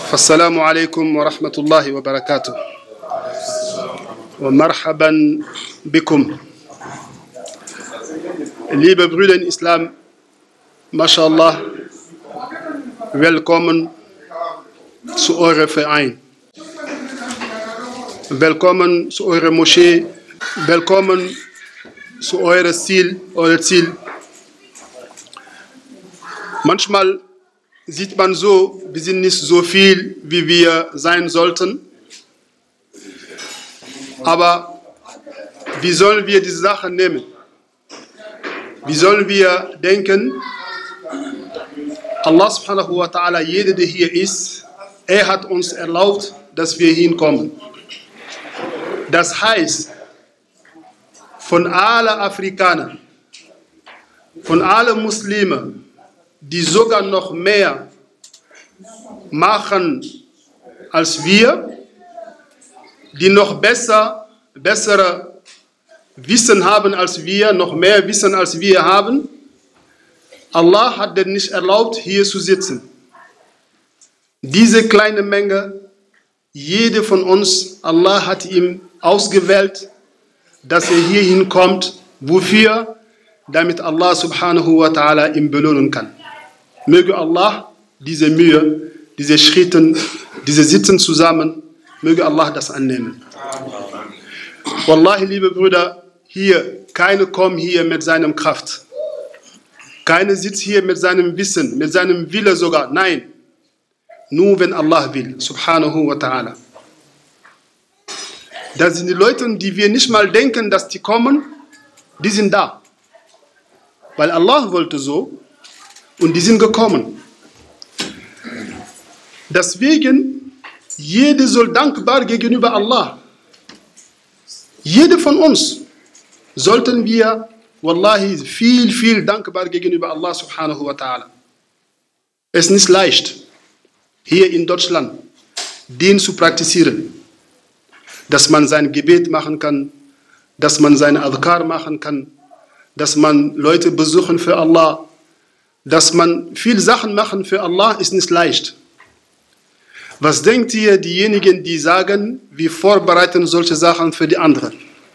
Assalamu alaikum wa rahmatullahi wa barakatuh. Wa marhaban bikum. Liebe Brüder in Islam, mashallah, willkommen zu eurem Verein. Willkommen zu eurer Moschee. Willkommen zu eurem Ziel. Manchmal sieht man so, wir sind nicht so viel, wie wir sein sollten. Aber wie sollen wir diese Sache nehmen? Wie sollen wir denken? Allah subhanahu wa ta'ala, jeder, der hier ist, er hat uns erlaubt, dass wir hinkommen. Das heißt, von allen Afrikanern, von allen Muslimen, die sogar noch mehr machen als wir, die noch bessere Wissen haben als wir, noch mehr Wissen als wir haben. Allah hat dir nicht erlaubt, hier zu sitzen. Diese kleine Menge, jeder von uns, Allah hat ihm ausgewählt, dass er hier hinkommt. Wofür? Damit Allah subhanahu wa ta'ala ihm belohnen kann. Möge Allah diese Mühe, diese Schritte, diese Sitzen zusammen, möge Allah das annehmen. Wallahi, liebe Brüder, hier, keiner kommt hier mit seiner Kraft. Keiner sitzt hier mit seinem Wissen, mit seinem Wille sogar. Nein, nur wenn Allah will, subhanahu wa ta'ala. Das sind die Leute, die wir nicht mal denken, dass die kommen, die sind da. Weil Allah wollte so. Und die sind gekommen. Deswegen, jeder soll dankbar gegenüber Allah. Jeder von uns sollten wir, wallahi, viel dankbar gegenüber Allah subhanahu wa ta'ala. Es ist nicht leicht, hier in Deutschland, den zu praktizieren. Dass man sein Gebet machen kann, dass man seine Adhkar machen kann, dass man Leute besuchen für Allah, dass man viel Sachen machen für Allah, ist nicht leicht. Was denkt ihr, diejenigen, die sagen, wir vorbereiten solche Sachen für die anderen?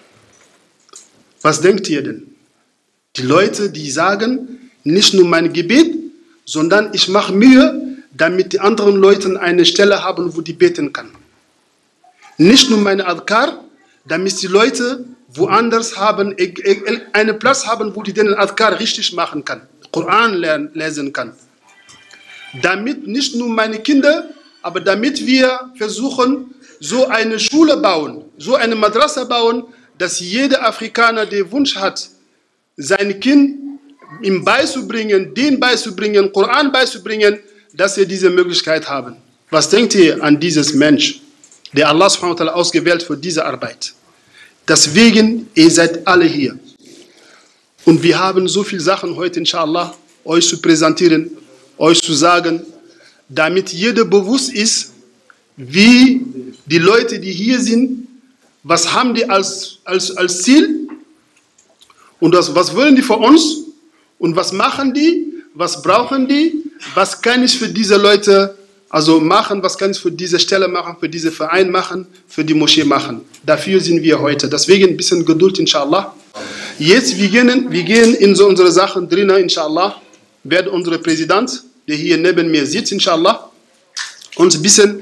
Was denkt ihr denn? Die Leute, die sagen, nicht nur mein Gebet, sondern ich mache Mühe, damit die anderen Leute eine Stelle haben, wo die beten kann. Nicht nur meine Adhkar, damit die Leute woanders haben, einen Platz haben, wo die den Adhkar richtig machen kann. Koran lesen kann. Damit nicht nur meine Kinder, aber damit wir versuchen, so eine Schule bauen, so eine Madrasa bauen, dass jeder Afrikaner, der Wunsch hat, sein Kind ihm beizubringen, den beizubringen, Koran beizubringen, dass wir diese Möglichkeit haben. Was denkt ihr an dieses Mensch, der Allah subhanahu wa ta'ala ausgewählt für diese Arbeit? Deswegen, ihr seid alle hier. Und wir haben so viele Sachen heute, inshallah, euch zu präsentieren, euch zu sagen, damit jeder bewusst ist, wie die Leute, die hier sind, was haben die als Ziel und was wollen die von uns und was machen die, was brauchen die, was kann ich für diese Leute machen, was kann ich für diese Stelle machen, für diesen Verein machen, für die Moschee machen. Dafür sind wir heute. Deswegen ein bisschen Geduld, inshallah. Jetzt, wir gehen in so unsere Sachen drinnen, inshallah, wird unser Präsident, der hier neben mir sitzt, inshallah, uns ein bisschen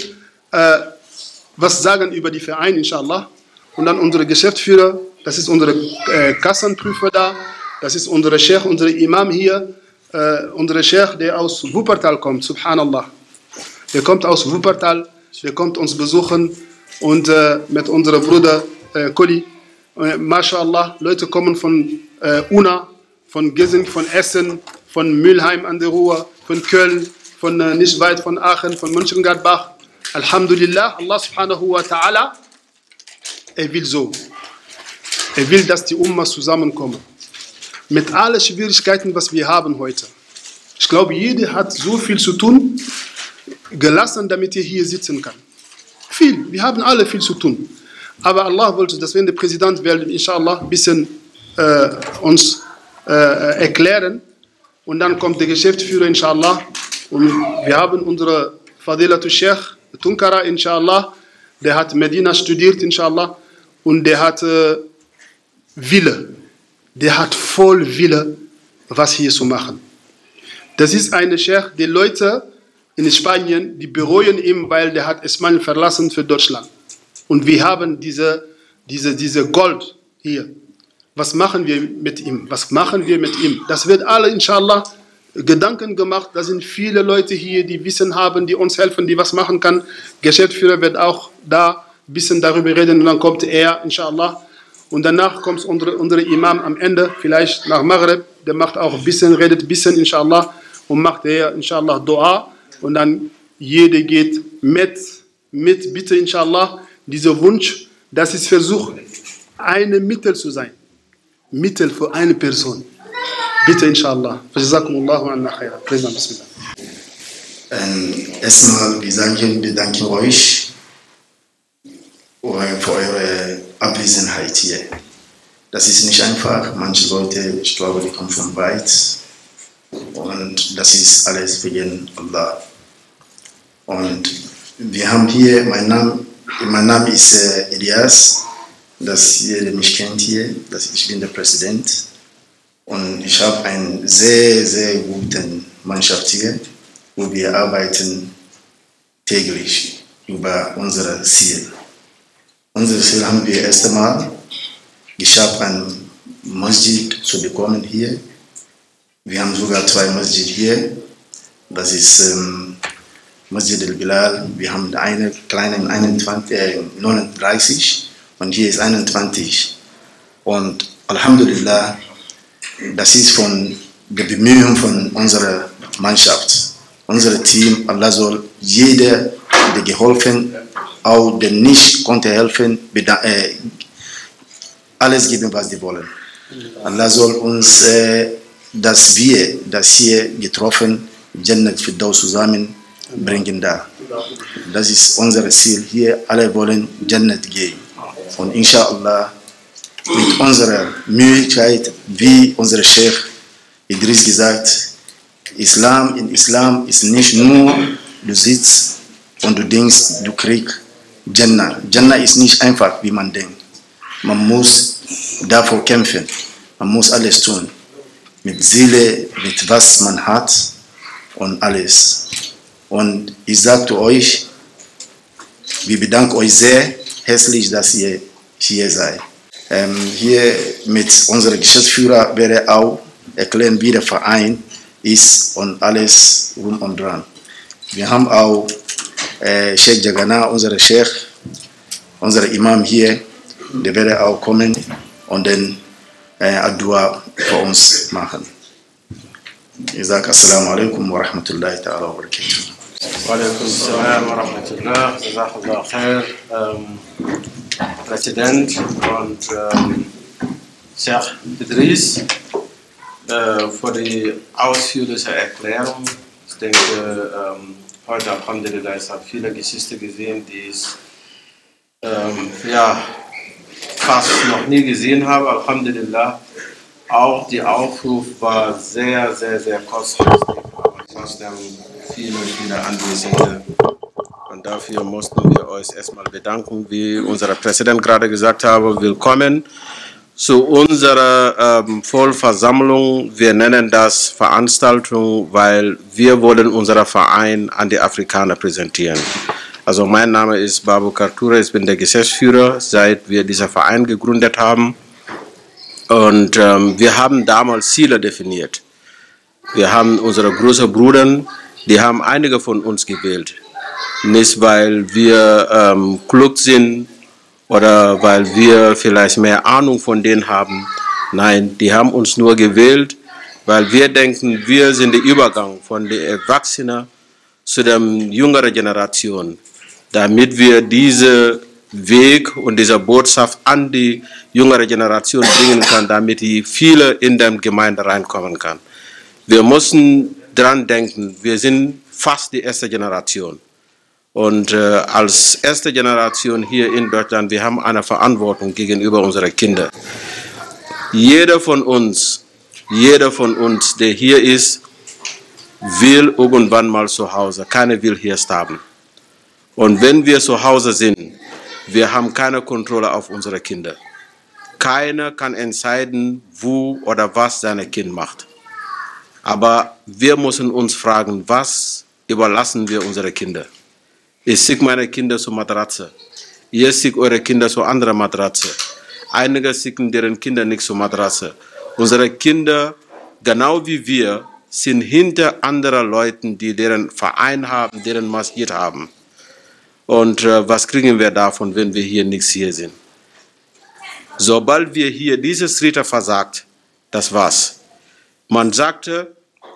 was sagen über die Vereine, inshallah. Und dann unsere Geschäftsführer, das ist unsere Kassenprüfer da, das ist unser Sheikh, unser Imam hier, unser Sheikh, der aus Wuppertal kommt, subhanallah. Der kommt aus Wuppertal, der kommt uns besuchen und mit unserem Bruder Kuli. MashaAllah, Leute kommen von Unna, von Gesing, von Essen, von Mülheim an der Ruhr, von Köln, von nicht weit von Aachen, von Mönchengladbach. Alhamdulillah, Allah subhanahu wa ta'ala, er will so. Er will, dass die Umma zusammenkommen. Mit allen Schwierigkeiten, was wir haben heute. Ich glaube, jeder hat so viel zu tun, gelassen, damit er hier sitzen kann. Viel, wir haben alle viel zu tun. Aber Allah wollte, dass wenn der Präsident will, inshallah, ein bisschen uns erklären. Und dann kommt der Geschäftsführer, inshallah. Und wir haben unsere Fadilatul Sheikh, Tunkara, inshallah, der hat Medina studiert, inshallah, und der hat Wille. Der hat voll Wille, was hier zu machen. Das ist ein Sheikh, die Leute in Spanien, die bereuen ihn, weil der hat Spanien verlassen für Deutschland. Und wir haben diese Gold hier. Was machen wir mit ihm? Was machen wir mit ihm? Das wird alle, inshallah, Gedanken gemacht. Da sind viele Leute hier, die Wissen haben, die uns helfen, die was machen kann. Geschäftsführer wird auch da ein bisschen darüber reden und dann kommt er, inshallah. Und danach kommt unser Imam am Ende, vielleicht nach Maghreb, der macht auch ein bisschen, redet ein bisschen, inshallah, und macht er, inshallah, Dua. Und dann jeder geht mit, bitte, inshallah, dieser Wunsch, das ist Versuch, ein Mittel zu sein. Mittel für eine Person. Bitte, inshallah. Jazakumullahu anna khaira. Präsident, bismillah. Erstmal, wir danken euch für eure Abwesenheit hier. Das ist nicht einfach. Manche Leute, ich glaube, die kommen von weit. Und das ist alles wegen Allah. Und wir haben hier, mein Name ist Elias, das jeder mich kennt hier, ich bin der Präsident. Und ich habe eine sehr, sehr gute Mannschaft hier, wo wir arbeiten täglich über unser Ziel. Unser Ziel haben wir erst einmal geschafft, ein Masjid zu bekommen hier. Wir haben sogar 2 Masjid hier. Das ist Masjid al-Bilal. Wir haben eine kleine 39 und hier ist 21. Und Alhamdulillah, das ist von der Bemühung von unserer Mannschaft. Unser Team, Allah soll jeder, der geholfen, auch der nicht konnte helfen, alles geben, was die wollen. Allah soll uns, dass wir das hier getroffen, Jannat Firdaus zusammenbringen da. Das ist unser Ziel hier. Alle wollen Jannat gehen. Und inshallah, mit unserer Möglichkeit, wie unser Sheikh Idris gesagt, in Islam ist nicht nur, du sitzt und du denkst, du kriegst Jannah. Jannah ist nicht einfach, wie man denkt. Man muss davor kämpfen. Man muss alles tun. Mit Seele, mit was man hat und alles. Und ich sage euch, wir bedanken euch sehr herzlich, dass ihr hier seid. Hier mit unserem Geschäftsführer werde auch erklären, wie der Verein ist und alles rum und dran. Wir haben auch Sheikh Jagana, unser Sheikh, unser Imam hier, der werde auch kommen und dann Adua für uns machen. Ich sage Assalamu alaikum wa rahmatullahi ta'ala wa barakatuh. Wa alaikum assalam wa rahmatullah. Jazakallah khair. Präsident und Sheikh Idris für die ausführliche Erklärung. Ich denke, heute Alhamdulillah, ich habe viele Geschichten gesehen, die ich fast noch nie gesehen habe. Alhamdulillah, auch der Aufruf war sehr, sehr, sehr kostspielig, aber trotzdem viele Anwesende. Und dafür mussten wir uns erstmal bedanken, wie unser Präsident gerade gesagt hat, willkommen zu unserer Vollversammlung. Wir nennen das Veranstaltung, weil wir wollen unseren Verein an die Afrikaner präsentieren. Also mein Name ist Babukar Toure, ich bin der Geschäftsführer, seit wir diesen Verein gegründet haben. Und wir haben damals Ziele definiert. Wir haben unsere großen Brüder, die haben einige von uns gewählt. Nicht, weil wir klug sind oder weil wir vielleicht mehr Ahnung von denen haben. Nein, die haben uns nur gewählt, weil wir denken, wir sind der Übergang von den Erwachsenen zu der jüngeren Generation, damit wir diesen Weg und diese Botschaft an die jüngere Generation bringen können, damit die viele in der Gemeinde reinkommen kann. Wir müssen dran denken, wir sind fast die erste Generation. Und als erste Generation hier in Deutschland, wir haben eine Verantwortung gegenüber unseren Kindern. Jeder von uns, der hier ist, will irgendwann mal zu Hause. Keiner will hier sterben. Und wenn wir zu Hause sind, wir haben keine Kontrolle auf unsere Kinder. Keiner kann entscheiden, wo oder was sein Kind macht. Aber wir müssen uns fragen, was überlassen wir unsere Kinder? Ich schicke meine Kinder zur Matratze. Ihr schickt eure Kinder zu anderer Matratze. Einige schicken deren Kinder nicht zur Matratze. Unsere Kinder, genau wie wir, sind hinter anderen Leuten, die deren Verein haben, deren Masjid haben. Und was kriegen wir davon, wenn wir hier nichts hier sind? Sobald wir hier diese Schritte versagt, das war's. Man sagte,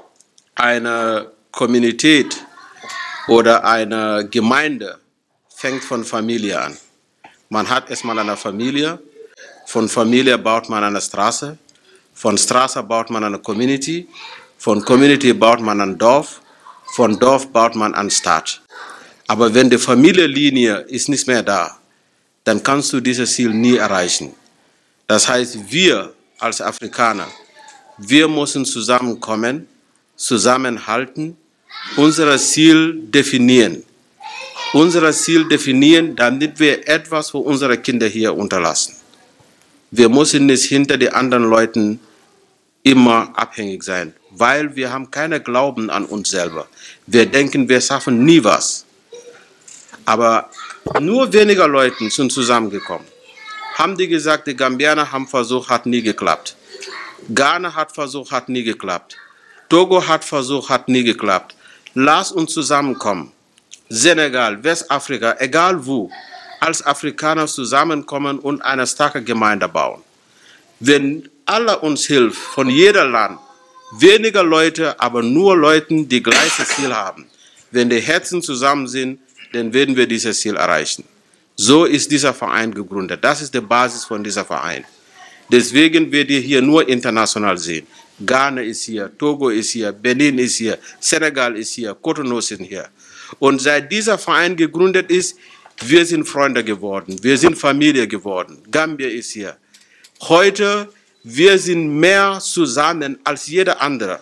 eine Kommunität oder eine Gemeinde fängt von Familie an. Man hat erstmal eine Familie, von Familie baut man eine Straße, von Straße baut man eine Community, von Community baut man ein Dorf, von Dorf baut man eine Stadt. Aber wenn die Familienlinie ist nicht mehr da, dann kannst du dieses Ziel nie erreichen. Das heißt, wir als Afrikaner, wir müssen zusammenkommen, zusammenhalten, unser Ziel definieren. Unser Ziel definieren, damit wir etwas für unsere Kinder hier unterlassen. Wir müssen nicht hinter den anderen Leuten immer abhängig sein, weil wir haben keinen Glauben an uns selber. Wir denken, wir schaffen nie was. Aber nur weniger Leute sind zusammengekommen. Haben die gesagt, die Gambianer haben versucht, hat nie geklappt. Ghana hat versucht, hat nie geklappt. Togo hat versucht, hat nie geklappt. Lass uns zusammenkommen. Senegal, Westafrika, egal wo, als Afrikaner zusammenkommen und eine starke Gemeinde bauen. Wenn alle uns hilft, von jedem Land, weniger Leute, aber nur Leute, die gleiches Ziel haben. Wenn die Herzen zusammen sind, dann werden wir dieses Ziel erreichen. So ist dieser Verein gegründet. Das ist die Basis von diesem Verein. Deswegen werdet ihr hier nur international sehen. Ghana ist hier, Togo ist hier, Benin ist hier, Senegal ist hier, Cotonou sind hier. Und seit dieser Verein gegründet ist, wir sind Freunde geworden, wir sind Familie geworden. Gambia ist hier. Heute, wir sind mehr zusammen als jeder andere.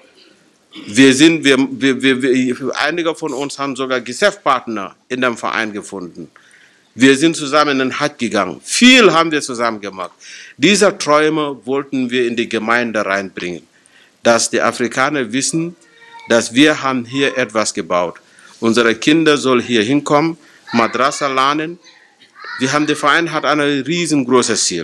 Einige von uns haben sogar Geschäftspartner in dem Verein gefunden. Wir sind zusammen in den Hajj gegangen. Viel haben wir zusammen gemacht. Diese Träume wollten wir in die Gemeinde reinbringen. Dass die Afrikaner wissen, dass wir haben hier etwas gebaut. Unsere Kinder sollen hier hinkommen, Madrasa lernen. Der Verein hat ein riesengroßes Ziel.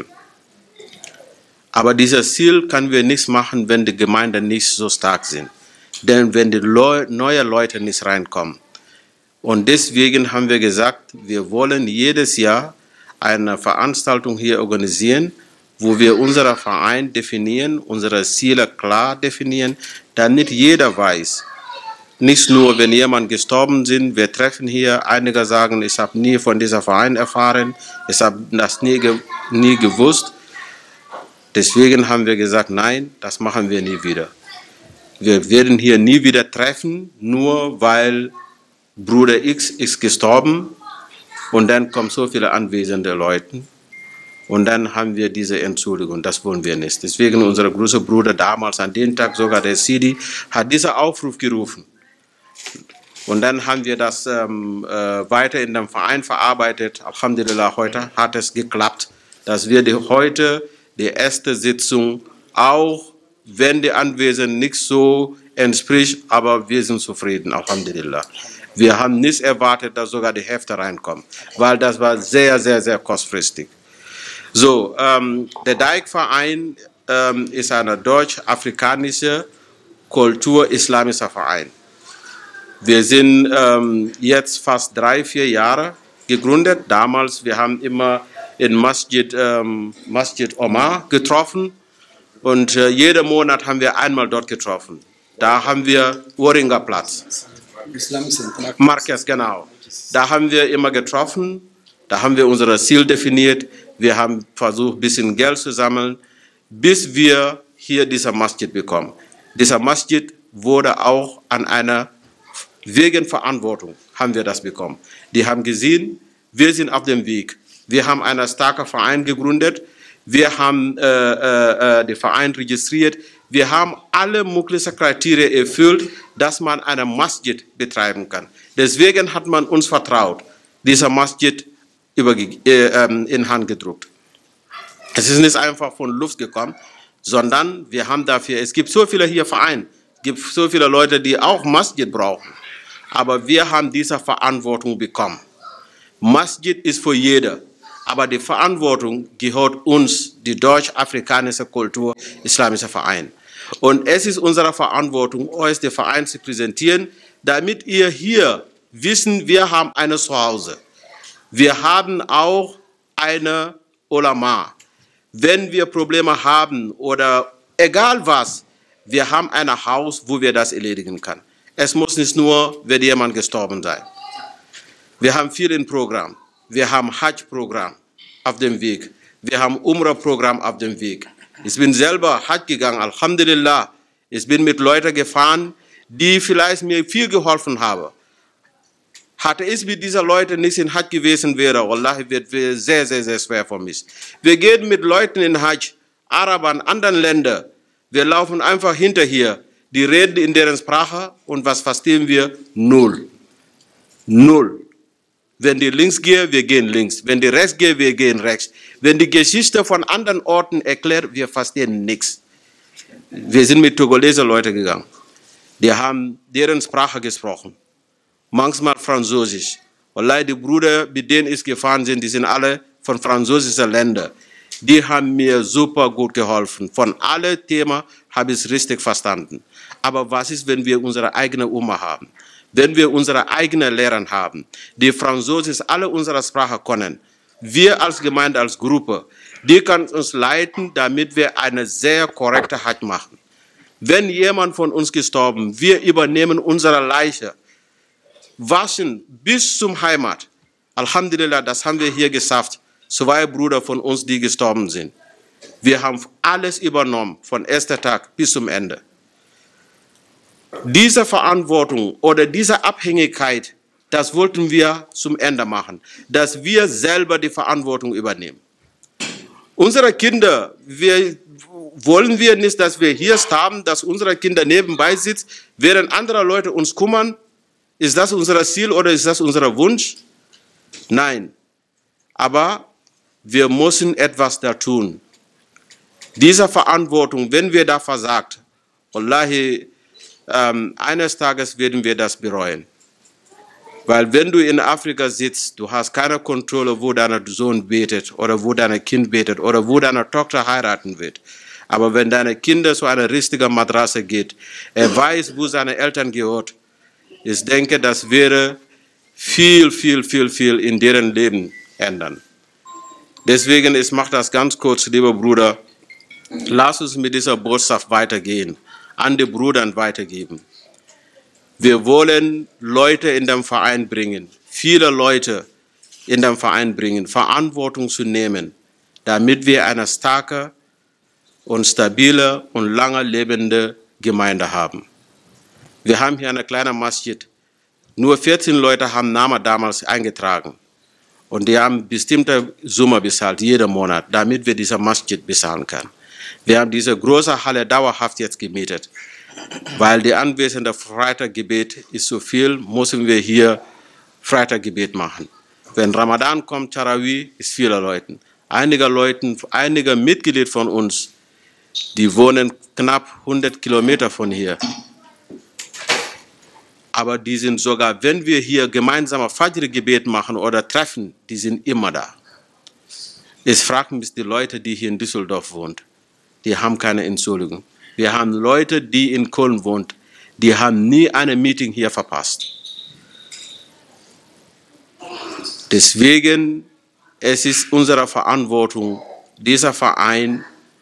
Aber dieses Ziel können wir nicht machen, wenn die Gemeinden nicht so stark sind. Denn wenn die neue Leute nicht reinkommen. Und deswegen haben wir gesagt, wir wollen jedes Jahr eine Veranstaltung hier organisieren, wo wir unseren Verein definieren, unsere Ziele klar definieren, damit jeder weiß. Nicht nur, wenn jemand gestorben ist, wir treffen hier, einige sagen, ich habe nie von diesem Verein erfahren, ich habe das nie gewusst. Deswegen haben wir gesagt, nein, das machen wir nie wieder. Wir werden hier nie wieder treffen, nur weil Bruder X ist gestorben und dann kommen so viele anwesende Leute und dann haben wir diese Entschuldigung, das wollen wir nicht. Deswegen unser großer Bruder damals an dem Tag, sogar der Sidi, hat diesen Aufruf gerufen. Und dann haben wir das weiter in dem Verein verarbeitet. Alhamdulillah, heute hat es geklappt, dass wir heute die erste Sitzung, auch wenn die Anwesenden nicht so entspricht, aber wir sind zufrieden, Alhamdulillah. Wir haben nicht erwartet, dass sogar die Hälfte reinkommt, weil das war sehr, sehr, sehr kurzfristig. So, der Dijk-Verein ist ein deutsch-afrikanischer kultur-islamischer Verein. Wir sind jetzt fast 3-4 Jahre gegründet. Damals, wir haben immer in Masjid Omar getroffen und jeden Monat haben wir einmal dort getroffen. Da haben wir Uringer Platz. Marquez, genau. Da haben wir immer getroffen, da haben wir unser Ziel definiert, wir haben versucht, ein bisschen Geld zu sammeln, bis wir hier dieser Masjid bekommen. Dieser Masjid wurde auch an einer wegen Verantwortung haben wir das bekommen. Die haben gesehen, wir sind auf dem Weg. Wir haben einen starken Verein gegründet, wir haben den Verein registriert, wir haben alle möglichen Kriterien erfüllt, dass man einen Masjid betreiben kann. Deswegen hat man uns vertraut, dieser Masjid in Hand gedruckt. Es ist nicht einfach von Luft gekommen, sondern wir haben dafür, es gibt so viele hier Vereine, es gibt so viele Leute, die auch Masjid brauchen. Aber wir haben diese Verantwortung bekommen. Masjid ist für jeder, aber die Verantwortung gehört uns, die deutsch-afrikanische Kultur, islamische Verein. Und es ist unsere Verantwortung, euch den Verein zu präsentieren, damit ihr hier wissen, wir haben ein Zuhause. Wir haben auch eine Ulama. Wenn wir Probleme haben oder egal was, wir haben ein Haus, wo wir das erledigen können. Es muss nicht nur, wenn jemand gestorben sein. Wir haben viel im Programm. Wir haben Hajj-Programm auf dem Weg. Wir haben Umrah-Programm auf dem Weg. Ich bin selber Hajj gegangen, Alhamdulillah. Ich bin mit Leuten gefahren, die vielleicht mir viel geholfen haben. Hatte ich mit diesen Leuten nicht in Hajj gewesen wäre, Wallahi, wird sehr, sehr, sehr schwer für mich. Wir gehen mit Leuten in Hajj, Arabern, anderen Ländern. Wir laufen einfach hinterher. Die reden in deren Sprache und was verstehen wir? Null. Null. Wenn die links gehen, wir gehen links. Wenn die rechts gehen, wir gehen rechts. Wenn die Geschichte von anderen Orten erklärt, wir verstehen nichts. Wir sind mit Togolesen Leuten gegangen. Die haben deren Sprache gesprochen. Manchmal Französisch. Wallahi, die Brüder, mit denen ich gefahren bin, die sind alle von französischen Ländern. Die haben mir super gut geholfen. Von allen Themen habe ich es richtig verstanden. Aber was ist, wenn wir unsere eigene Umma haben? Wenn wir unsere eigenen Lehrer haben, die Französisch alle unsere Sprache können, wir als Gemeinde, als Gruppe, die können uns leiten, damit wir eine sehr korrekte Hajj machen. Wenn jemand von uns gestorben, wir übernehmen unsere Leiche, waschen bis zum Heimat. Alhamdulillah, das haben wir hier geschafft. 2 Brüder von uns, die gestorben sind. Wir haben alles übernommen, von ersten Tag bis zum Ende. Diese Verantwortung oder diese Abhängigkeit, das wollten wir zum Ende machen, dass wir selber die Verantwortung übernehmen. Unsere Kinder, wollen wir nicht, dass wir hier sterben, dass unsere Kinder nebenbei sitzen, während andere Leute uns kümmern. Ist das unser Ziel oder ist das unser Wunsch? Nein. Aber wir müssen etwas da tun. Diese Verantwortung, wenn wir da versagt, wallahi, eines Tages werden wir das bereuen. Weil wenn du in Afrika sitzt, du hast keine Kontrolle, wo dein Sohn betet oder wo dein Kind betet oder wo deine Tochter heiraten wird. Aber wenn deine Kinder zu einer richtigen Madrasa geht, er weiß, wo seine Eltern gehört. Ich denke, das wäre viel, viel, viel, viel in deren Leben ändern. Deswegen, ich mache das ganz kurz, lieber Bruder. Lass uns mit dieser Botschaft weitergehen, an die Brüder weitergeben. Wir wollen Leute in den Verein bringen, viele Leute in den Verein bringen, Verantwortung zu nehmen, damit wir eine starke und stabile und lange lebende Gemeinde haben. Wir haben hier eine kleine Masjid. Nur 14 Leute haben Namen damals eingetragen. Und die haben bestimmte Summe bezahlt, jeden Monat, damit wir diese Masjid bezahlen können. Wir haben diese große Halle dauerhaft jetzt gemietet. Weil die anwesende Freitaggebet ist so viel, müssen wir hier Freitaggebet machen. Wenn Ramadan kommt, Tarawih, ist viele Leute. Einige Mitglieder von uns, die wohnen knapp 100 Kilometer von hier. Aber die sind sogar, wenn wir hier gemeinsam Fajr-Gebet machen oder treffen, die sind immer da. Ich frage mich die Leute, die hier in Düsseldorf wohnen, die haben keine Entschuldigung. Wir haben Leute, die in Köln wohnen, die haben nie ein Meeting hier verpasst. Deswegen, es ist unsere Verantwortung, dieser Verein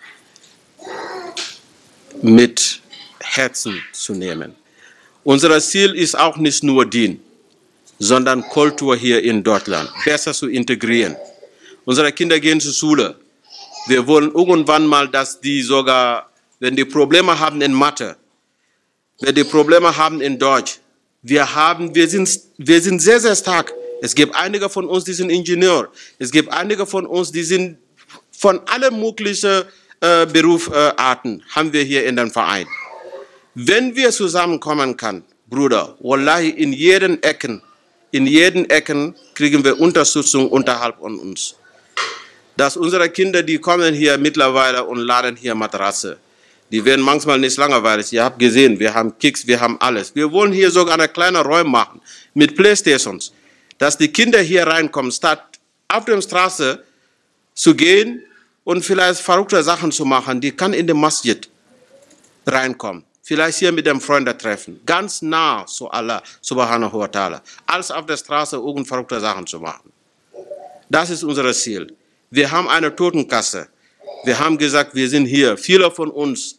mit Herzen zu nehmen. Unser Ziel ist auch nicht nur Dien, sondern Kultur hier in Deutschland besser zu integrieren. Unsere Kinder gehen zur Schule. Wir wollen irgendwann mal, dass die sogar, wenn die Probleme haben in Mathe, wenn die Probleme haben in Deutsch, wir sind sehr, sehr stark. Es gibt einige von uns, die sind Ingenieur. Es gibt einige von uns, die sind von allen möglichen Berufsarten, haben wir hier in dem Verein. Wenn wir zusammenkommen können, Bruder, wallahi, in jeden Ecken kriegen wir Unterstützung unterhalb von uns. Dass unsere Kinder, die kommen hier mittlerweile und laden hier Matratze. Die werden manchmal nicht langweilig. Ihr habt gesehen, wir haben Kicks, wir haben alles. Wir wollen hier sogar eine kleine Räume machen mit Playstations, dass die Kinder hier reinkommen, statt auf der Straße zu gehen und vielleicht verrückte Sachen zu machen. Die kann in den Masjid reinkommen. Vielleicht hier mit dem Freunden treffen. Ganz nah zu Allah subhanahu wa ta'ala. Als auf der Straße irgend verrückte Sachen zu machen. Das ist unser Ziel. Wir haben eine Totenkasse. Wir haben gesagt, wir sind hier. Viele von uns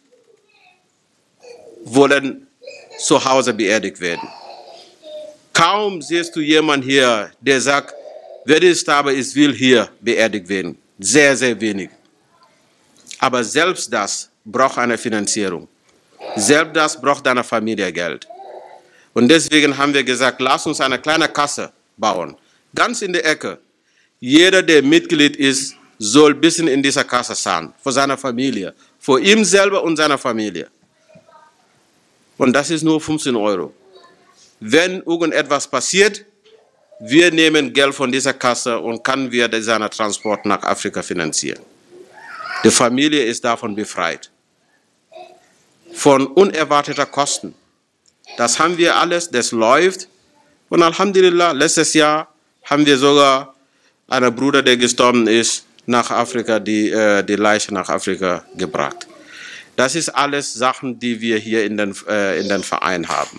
wollen zu Hause beerdigt werden. Kaum siehst du jemanden hier, der sagt, wer ist aber, ich will hier beerdigt werden. Sehr, sehr wenig. Aber selbst das braucht eine Finanzierung. Selbst das braucht deine Familie Geld. Und deswegen haben wir gesagt, lass uns eine kleine Kasse bauen. Ganz in der Ecke. Jeder, der Mitglied ist, soll ein bisschen in dieser Kasse sein. Für seine Familie. Für ihn selber und seine Familie. Und das ist nur 15 €. Wenn irgendetwas passiert, wir nehmen Geld von dieser Kasse und können wir seinen Transport nach Afrika finanzieren. Die Familie ist davon befreit. Von unerwarteten Kosten. Das haben wir alles, das läuft. Und Alhamdulillah, letztes Jahr haben wir sogar einen Bruder, der gestorben ist, nach Afrika, die Leiche nach Afrika gebracht. Das ist alles Sachen, die wir hier in den Verein haben.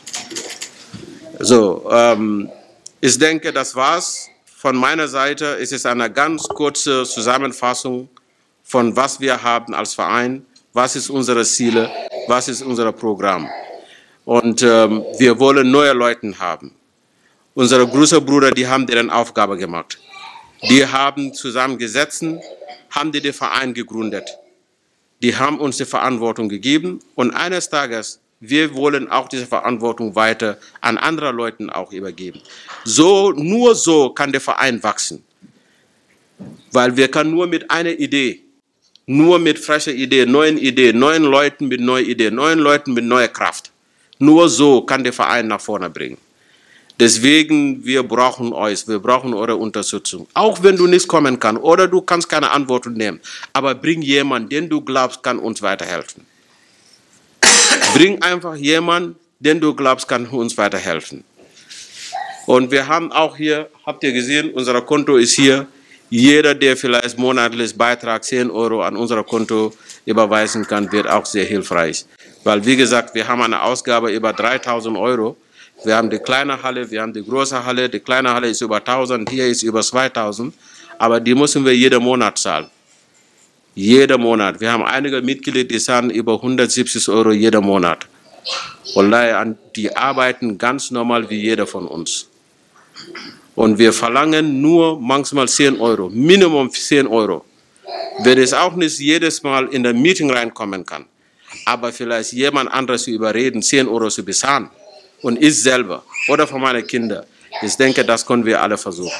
So, ich denke, das war's. Von meiner Seite ist es eine ganz kurze Zusammenfassung von was wir haben als Verein, was ist unsere Ziele, was ist unser Programm. Und wir wollen neue Leute haben. Unsere großen Brüder, die haben deren Aufgabe gemacht. Die haben zusammengesessen, haben den Verein gegründet. Die haben uns die Verantwortung gegeben und eines Tages, wir wollen auch diese Verantwortung weiter an andere Leute auch übergeben. Nur so kann der Verein wachsen. Weil wir können nur mit einer Idee, nur mit frischer Idee, neuen Leuten mit neuen Ideen, neuen Leuten mit neuer Kraft. Nur so kann der Verein nach vorne bringen. Deswegen, wir brauchen euch, wir brauchen eure Unterstützung. Auch wenn du nicht kommen kannst oder du kannst keine Antwort nehmen, aber bring jemanden, den du glaubst, kann uns weiterhelfen. Bring einfach jemanden, den du glaubst, kann uns weiterhelfen. Und wir haben auch hier, habt ihr gesehen, unser Konto ist hier. Jeder, der vielleicht monatlich Beitrag 10 € an unser Konto überweisen kann, wird auch sehr hilfreich. Weil, wie gesagt, wir haben eine Ausgabe über 3.000 €. Wir haben die kleine Halle, wir haben die große Halle. Die kleine Halle ist über 1.000, hier ist über 2.000. Aber die müssen wir jeden Monat zahlen. Jeden Monat. Wir haben einige Mitglieder, die zahlen über 170 € jeden Monat. Wallahi, die arbeiten ganz normal wie jeder von uns. Und wir verlangen nur manchmal 10 €, Minimum 10 €. Wenn es auch nicht jedes Mal in ein Meeting reinkommen kann, aber vielleicht jemand anderes zu überreden, 10 € zu bezahlen. Und ich selber oder von meinen Kindern. Ich denke, das können wir alle versuchen.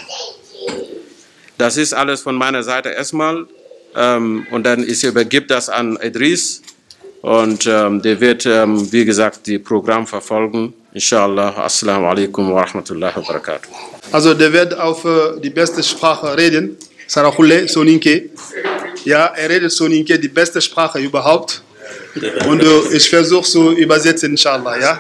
Das ist alles von meiner Seite erstmal. Und dann ich übergebe das an Idris. Und der wird, wie gesagt, die Programm verfolgen. Inshallah. Assalamu alaikum wa rahmatullahi wa barakatuh. Also der wird auf die beste Sprache reden. Sarakhule Soninke. Ja, er redet Soninke, die beste Sprache überhaupt. Und ich versuche zu übersetzen, inshallah. Ja.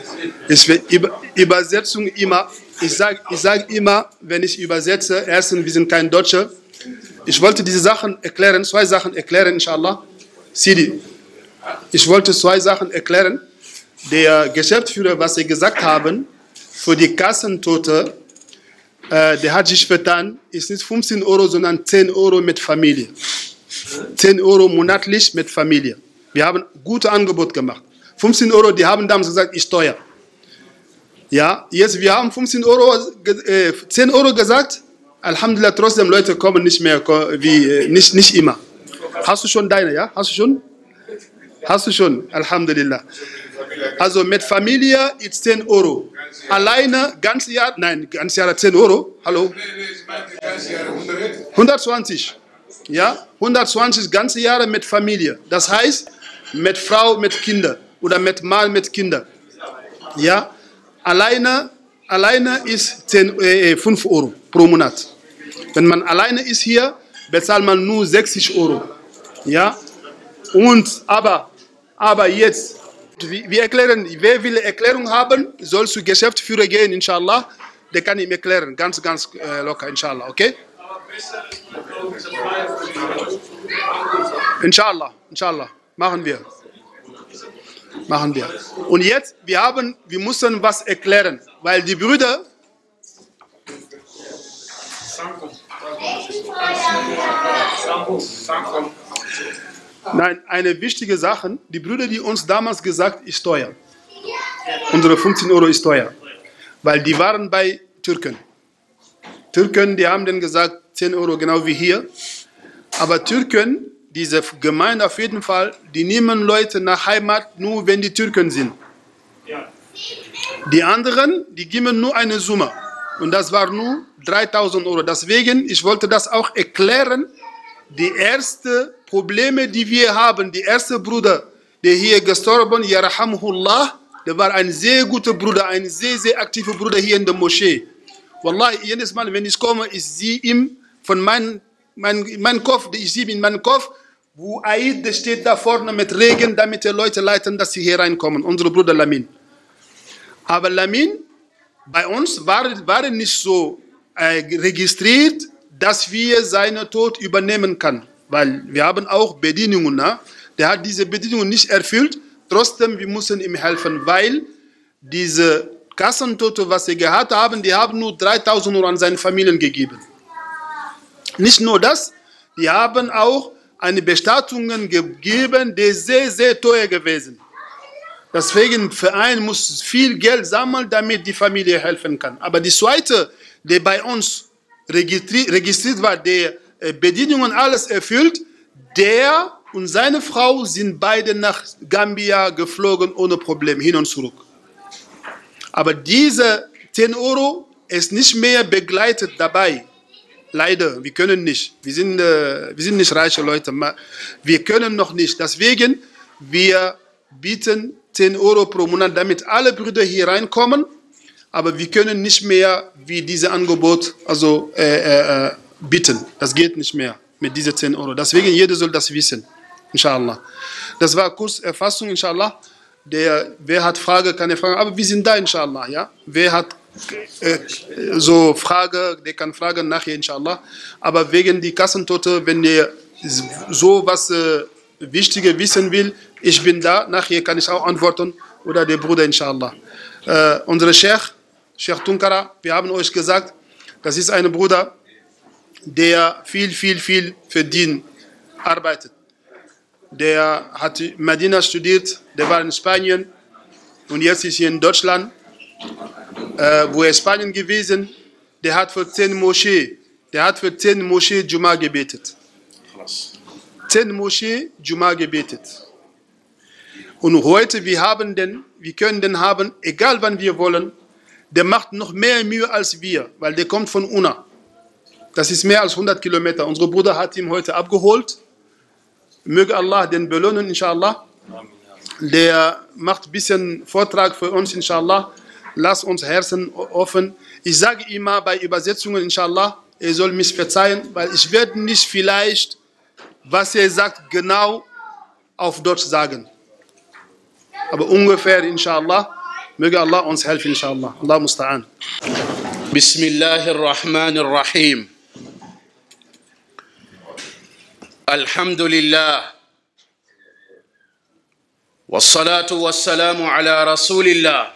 Übersetzung immer. Ich sag immer, wenn ich übersetze, erstens, wir sind kein Deutscher. Ich wollte diese Sachen erklären, 2 Sachen erklären, inshallah. Sidi, ich wollte 2 Sachen erklären. Der Geschäftsführer, was Sie gesagt haben, für die Kassentote, der hat sich vertan, ist nicht 15 €, sondern 10 € mit Familie. 10 € monatlich mit Familie. Wir haben ein gutes Angebot gemacht. 15 €, die haben damals gesagt, ist teuer. Ja, jetzt wir haben 15 €, 10 € gesagt. Alhamdulillah, trotzdem Leute kommen nicht mehr, nicht immer. Hast du schon deine, ja? Hast du schon? Hast du schon? Alhamdulillah. Also mit Familie ist 10 €. Alleine, ganz Jahr, nein, ganz Jahr 10 €. Hallo? 120. Ja, 120 ganze Jahre mit Familie. Das heißt, mit Frau, mit Kindern oder mit Mann, mit Kindern. Ja, alleine ist 5 Euro pro Monat. Wenn man alleine ist hier, bezahlt man nur 60 Euro. Ja, und aber jetzt, wir erklären, wer will Erklärung haben, soll zu Geschäftsführer gehen, inshallah. Der kann ihm erklären, ganz locker, inshallah, okay? Inshallah, machen wir. Und jetzt, wir müssen was erklären, weil die Brüder, nein, eine wichtige Sache, die Brüder, die uns damals gesagt, ist teuer. Unsere 15 Euro ist teuer, weil die waren bei Türken. Die haben dann gesagt, 10 Euro, genau wie hier. Aber Türken, diese Gemeinde auf jeden Fall, die nehmen Leute nach Heimat nur, wenn die Türken sind. Die anderen, die geben nur eine Summe. Und das war nur 3.000 Euro. Deswegen, ich wollte das auch erklären. Die ersten Probleme, die wir haben, die erste Bruder, der hier gestorben ist, Yarhamullah, der war ein sehr guter Bruder, ein sehr, sehr aktiver Bruder hier in der Moschee. Wallahi, jedes Mal, wenn ich komme, ich sehe ihn von meinem Kopf, ich sehe in meinem Kopf, wo Aid, der steht da vorne mit Regen, damit die Leute leiten, dass sie hier reinkommen. Unser Bruder Lamin. Aber Lamin, bei uns war nicht so registriert, dass wir seinen Tod übernehmen können. Weil wir haben auch Bedingungen. Ne? Der hat diese Bedingungen nicht erfüllt. Trotzdem, wir müssen ihm helfen, weil diese Kassentote, was sie gehabt haben, die haben nur 3.000 Euro an seine Familien gegeben. Nicht nur das, die haben auch eine Bestattung gegeben, die sehr, sehr teuer gewesen. Deswegen, der Verein muss viel Geld sammeln, damit die Familie helfen kann. Aber die zweite, die bei uns registriert war, der Bedingungen alles erfüllt, der und seine Frau sind beide nach Gambia geflogen ohne Problem, hin und zurück. Aber diese 10 Euro ist nicht mehr begleitet dabei. Leider, wir können nicht. Wir sind nicht reiche Leute. Wir können noch nicht. Deswegen, wir bieten 10 Euro pro Monat, damit alle Brüder hier reinkommen. Aber wir können nicht mehr wie dieses Angebot bieten. Das geht nicht mehr mit diesen 10 Euro. Deswegen, jeder soll das wissen. Inshallah. Das war kurz Erfassung, inshallah. Wer hat Frage, keine Frage. Aber wir sind da, inshallah. Ja? Wer hat so Frage, der kann fragen nachher, inshallah. Aber wegen die Kassentote, wenn ihr so was Wichtiges wissen will, ich bin da. Nachher kann ich auch antworten. Oder der Bruder, inshallah. Unser Sheikh Tunkara, wir haben euch gesagt, das ist ein Bruder, der viel für Dien arbeitet. Der hat in Medina studiert, der war in Spanien und jetzt ist hier in Deutschland, wo er in Spanien gewesen. Der hat für 10 Moschee Juma gebetet. 10 Moschee Juma gebetet. Und heute, wir können den haben, egal wann wir wollen, der macht noch mehr Mühe als wir, weil der kommt von Una. Das ist mehr als 100 Kilometer. Unser Bruder hat ihn heute abgeholt. Möge Allah den belohnen, inshallah. Der macht ein bisschen Vortrag für uns, inshallah. Lass uns Herzen offen. Ich sage immer bei Übersetzungen, inshallah, er soll mich verzeihen, weil ich werde nicht vielleicht, was er sagt, genau auf Deutsch sagen. Aber ungefähr, inshallah, möge Allah uns helfen, inshallah. Allah musta'an. Bismillahirrahmanirrahim. Alhamdulillah. Wassalatu wassalamu ala Rasulillah.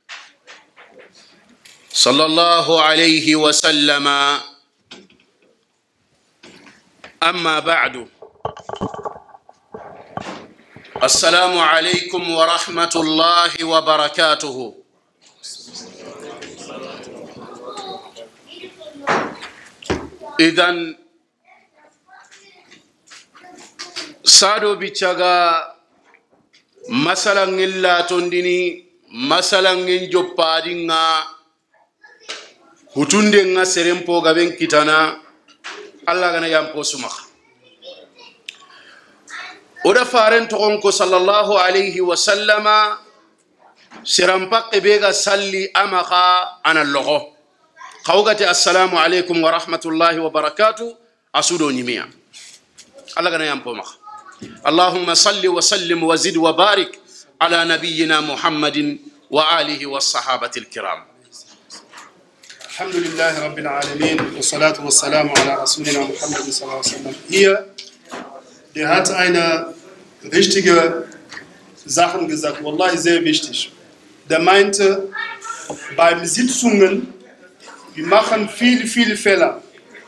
Sallallahu alayhi wa sallama. Amma ba'du. Assalamu alaykum wa rahmatullahi wa barakatuhu. Idan sado bichaga masalangin latondini masalangin joppadinga hutunde nga serempo gaben kitana Allah gana yampo sumakha oda faren togonko sallallahu alayhi wa sallama سرمبق بيغا سلي أمخا أنا اللغو خوغتي السلام عليكم ورحمة الله وبركاته أسودو نيميا الله غنا يامبو مخ اللهم صل وسلم وزد وبارك على نبينا محمد وآله والصحابة الكرام. الحمد لله رب العالمين والصلاة والسلام على رسولنا محمد صلى الله عليه وسلم. Hier, der hat eine wichtige Sache gesagt, wallahi sehr wichtig. Der meinte, beim Sitzungen, wir machen viele Fehler.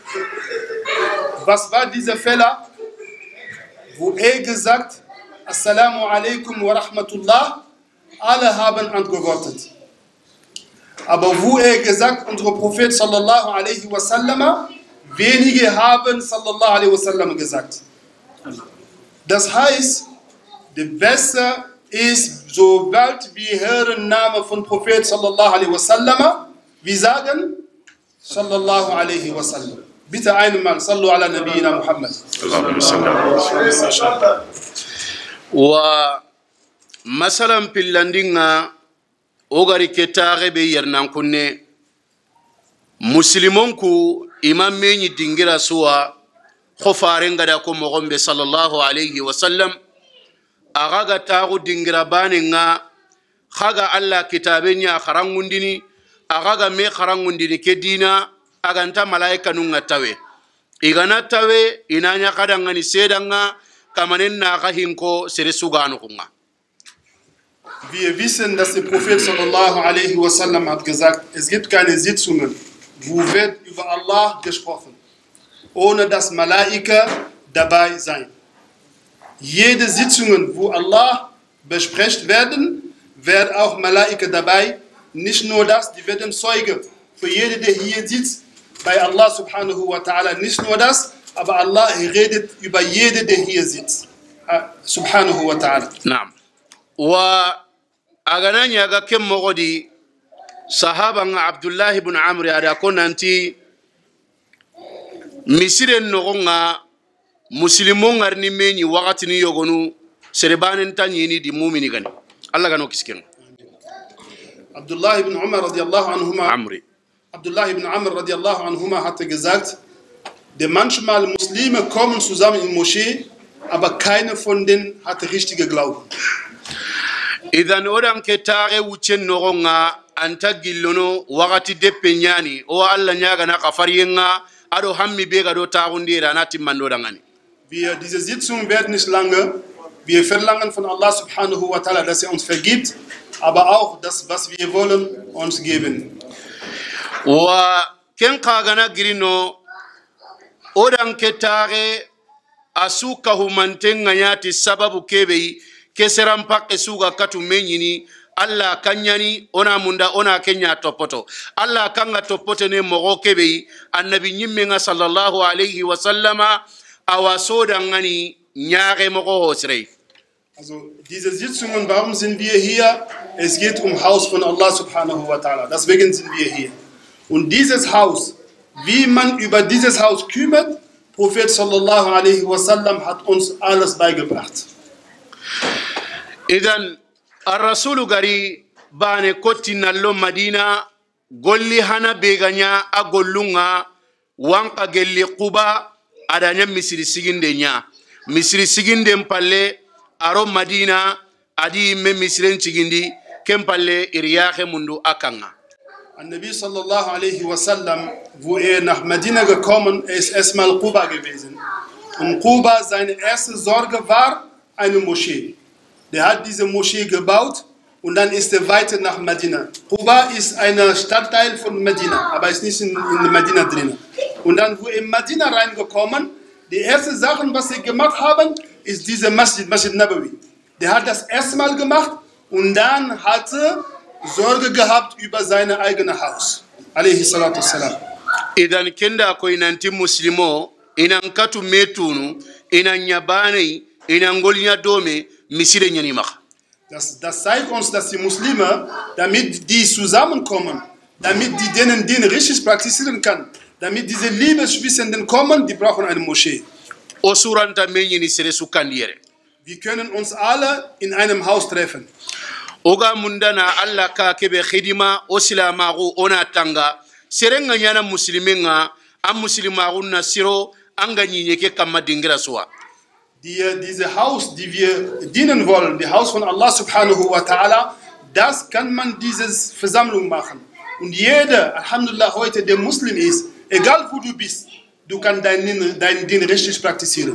Was war dieser Fehler? Wo gesagt, Assalamu alaikum wa rahmatullah, alle haben antwortet. Aber wo gesagt, unser Prophet sallallahu alaihi wasallam, wenige haben sallallahu alaihi wasallam gesagt. Das heißt, der Beste ist, sobald wir hören Namen von Prophet sallallahu alaihi wasallam, wir sagen sallallahu alaihi wasallam. Bitte einmal, sallu ala nabiyina Muhammad. Wa masalan pillandinga ogari ketare be yernan kunne muslimonku imam meñi dingira suwa khofarenga da ko mogombe sallallahu alayhi wa sallam agaga tagu dingira banenga khaga alla kitabenya kharangundini agaga me kharangundini ke dina aganta malaika nunga tawe igana tawe inanya kadanga ni sedanga kamanen na kahinko sere suganu kunga. Wir wissen, dass der Prophet sallallahu alaihi wasallam hat gesagt, es gibt keine Sitzungen, wo wird über Allah gesprochen, ohne dass Malaika dabei sein. Jede Sitzung, wo Allah besprecht werden, wird auch Malaika dabei. Nicht nur das, die werden Zeuge für jede, der hier sitzt, bei Allah subhanahu wa ta'ala. Nicht nur das, aber Allah redet über jede, der hier sitzt. Subhanahu wa ta'ala. Naam. Wa aganani aga kem mogodi sahaba nga Abdullah ibn Amr ada konanti misiren nogonga muslimon ngarni meni wakati ni yogonu serbanen tanyini di mu'mini gani Allah gano kisken. Abdullah ibn Umar radiyallahu anhuma Amri. Abdullah ibn Amr radiyallahu anhuma hatte gesagt, denn manchmal Muslime kommen zusammen in Moschee, aber keiner von denen hatte richtige Glauben. Idan odan ke tare wucen nogonga anta gillono wakati de penyani o Allah nyaga na kafariyenga ado hammi be ga do taagundira na timmando dangani. Diese Sitzungen werden nicht lange. Wir verlangen von Allah subhanahu wa ta'ala, dass er uns vergibt, aber auch das, was wir wollen, uns geben. Wa ken kagana girino odan ke tare asuka humantenga nyati sababu kebe keseram pak esuga katu menyini Allah kanyani ona munda ona kenya topoto Allah kanga topote ne mogo kebe annabi nyimmenga sallallahu alayhi wa sallama awasoda ngani nyaare mogo hosrei. Also diese Sitzungen, warum sind wir hier? Es geht um Haus von Allah subhanahu wa ta'ala. Deswegen sind wir hier. Und dieses Haus, wie man über dieses Haus kümmert, Prophet sallallahu alaihi wasallam hat uns alles beigebracht. Idan ar-rasulu gari bane koti nallo Madina golli hana beganya agollunga wanka gelli Quba adanya misiri siginde nya misiri siginde mpalle aro Madina adi me misiren cigindi kempalle iriyahe mundu akanga. An-Nabi sallallahu alaihi wasallam, wo nach Medina gekommen ist, erstmal Quba gewesen. Und Quba, seine erste Sorge war eine Moschee. Der hat diese Moschee gebaut und dann ist er weiter nach Medina. Quba ist ein Stadtteil von Medina, aber ist nicht in Medina drin. Und dann, wo in Medina reingekommen, die erste Sache, was sie gemacht haben, ist diese Masjid Nabawi. Der hat das erstmal gemacht und dann hatte Sorge gehabt über sein eigenes Haus. Alayhi salatu wassalam. Idan kenda ko inanti muslimo inan katu metunu inan nyabane inan golnya dome misire nyani mach. Das zeigt uns, dass die Muslime, damit die zusammenkommen, damit die denen richtig praktizieren kann, damit diese Liebesschwissenden kommen, die brauchen eine Moschee. Osuranta menyini sere sukandiere. Wir können uns alle in einem Haus treffen. oga mundana alla ka kebe khidima o silamagu ona tanga serenga nyana musliminga am muslimagu na siro anga nyike kamma dingira suwa. Diese Haus, die wir dienen wollen, die Haus von Allah subhanahu wa ta'ala, das kann man dieses Versammlung machen. Und jeder, Alhamdulillah, heute der Muslim ist, egal wo du bist, du kannst deinen Dien richtig praktizieren.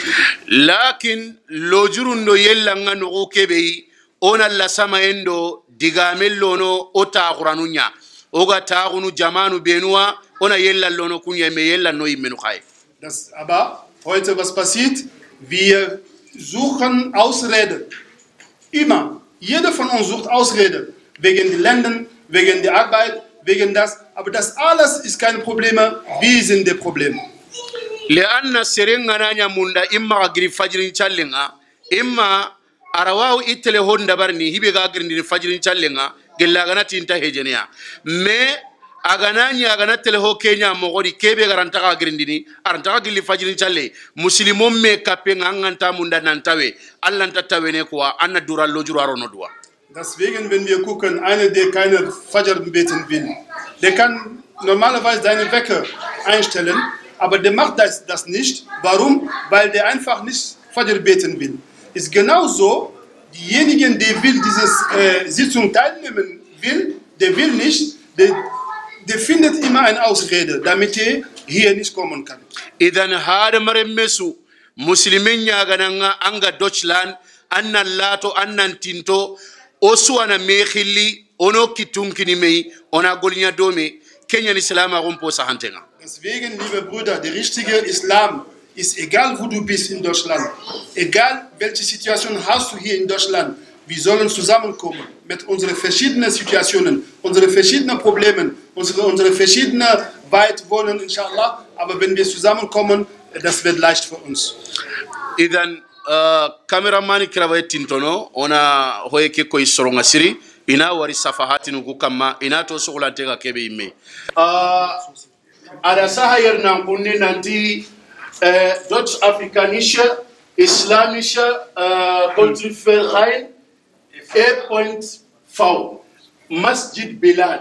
Lakin lojurundo yellanga no kebe ona la samaendo digamello no ota quranunya oga taagunu jamanu benua ona yella lono kunya me yella no imenu khay. Das aber heute was passiert? Wir suchen Ausreden. Immer. Jeder von uns sucht Ausreden. Wegen den Ländern, wegen der Arbeit, wegen das. Aber das alles ist keine Probleme. Wir sind das Problem. لأن سرنا نانيا موندا إما غير فجرين شالينا إما أرواو إتلهون دبرني هي بيغاغرين فجرين شالينا جلاغنا تينتا هجنيا ما أغناني أغنا تلهو كينيا مغوري كيبي غرانتا غيرين ديني أرانتا غير فجرين شالي مسلمون مي كابين أنغانتا موندا نانتاوي ألانتا تاوي نكوا أنا دورا لوجرو أرونو دوا. Deswegen, wenn wir gucken, einer, der keine Fajr beten will, der kann normalerweise seine Wecker einstellen, aber der macht das nicht. Warum? Weil der einfach nicht Fajr beten will. Ist genauso, diejenigen, die will diese Sitzung teilnehmen will, der will nicht, der findet immer eine Ausrede, damit er hier nicht kommen kann. Idan hada maremesu muslimin ya gananga anga Deutschland anna lato anna tinto osu ana mekhili ono kitunkini mei ona golinya dome Kenya ni salama rumpo sahantenga. Deswegen, liebe Brüder, der richtige Islam ist egal, wo du bist in Deutschland, egal welche Situation hast du hier in Deutschland, wir sollen zusammenkommen mit unseren verschiedenen Situationen, unsere verschiedenen Problemen, unsere verschiedenen Weitwohnen, inshallah, aber wenn wir zusammenkommen, das wird leicht für uns. Idan Kameramani kirawe tintono ona hoyeke ko isoronga siri ina wari safahati nugu kama ina to sugula tega kebe imme ada sahayer nan kunne nanti Deutsch afrikanische islamische Kulturverein E.V Masjid Bilal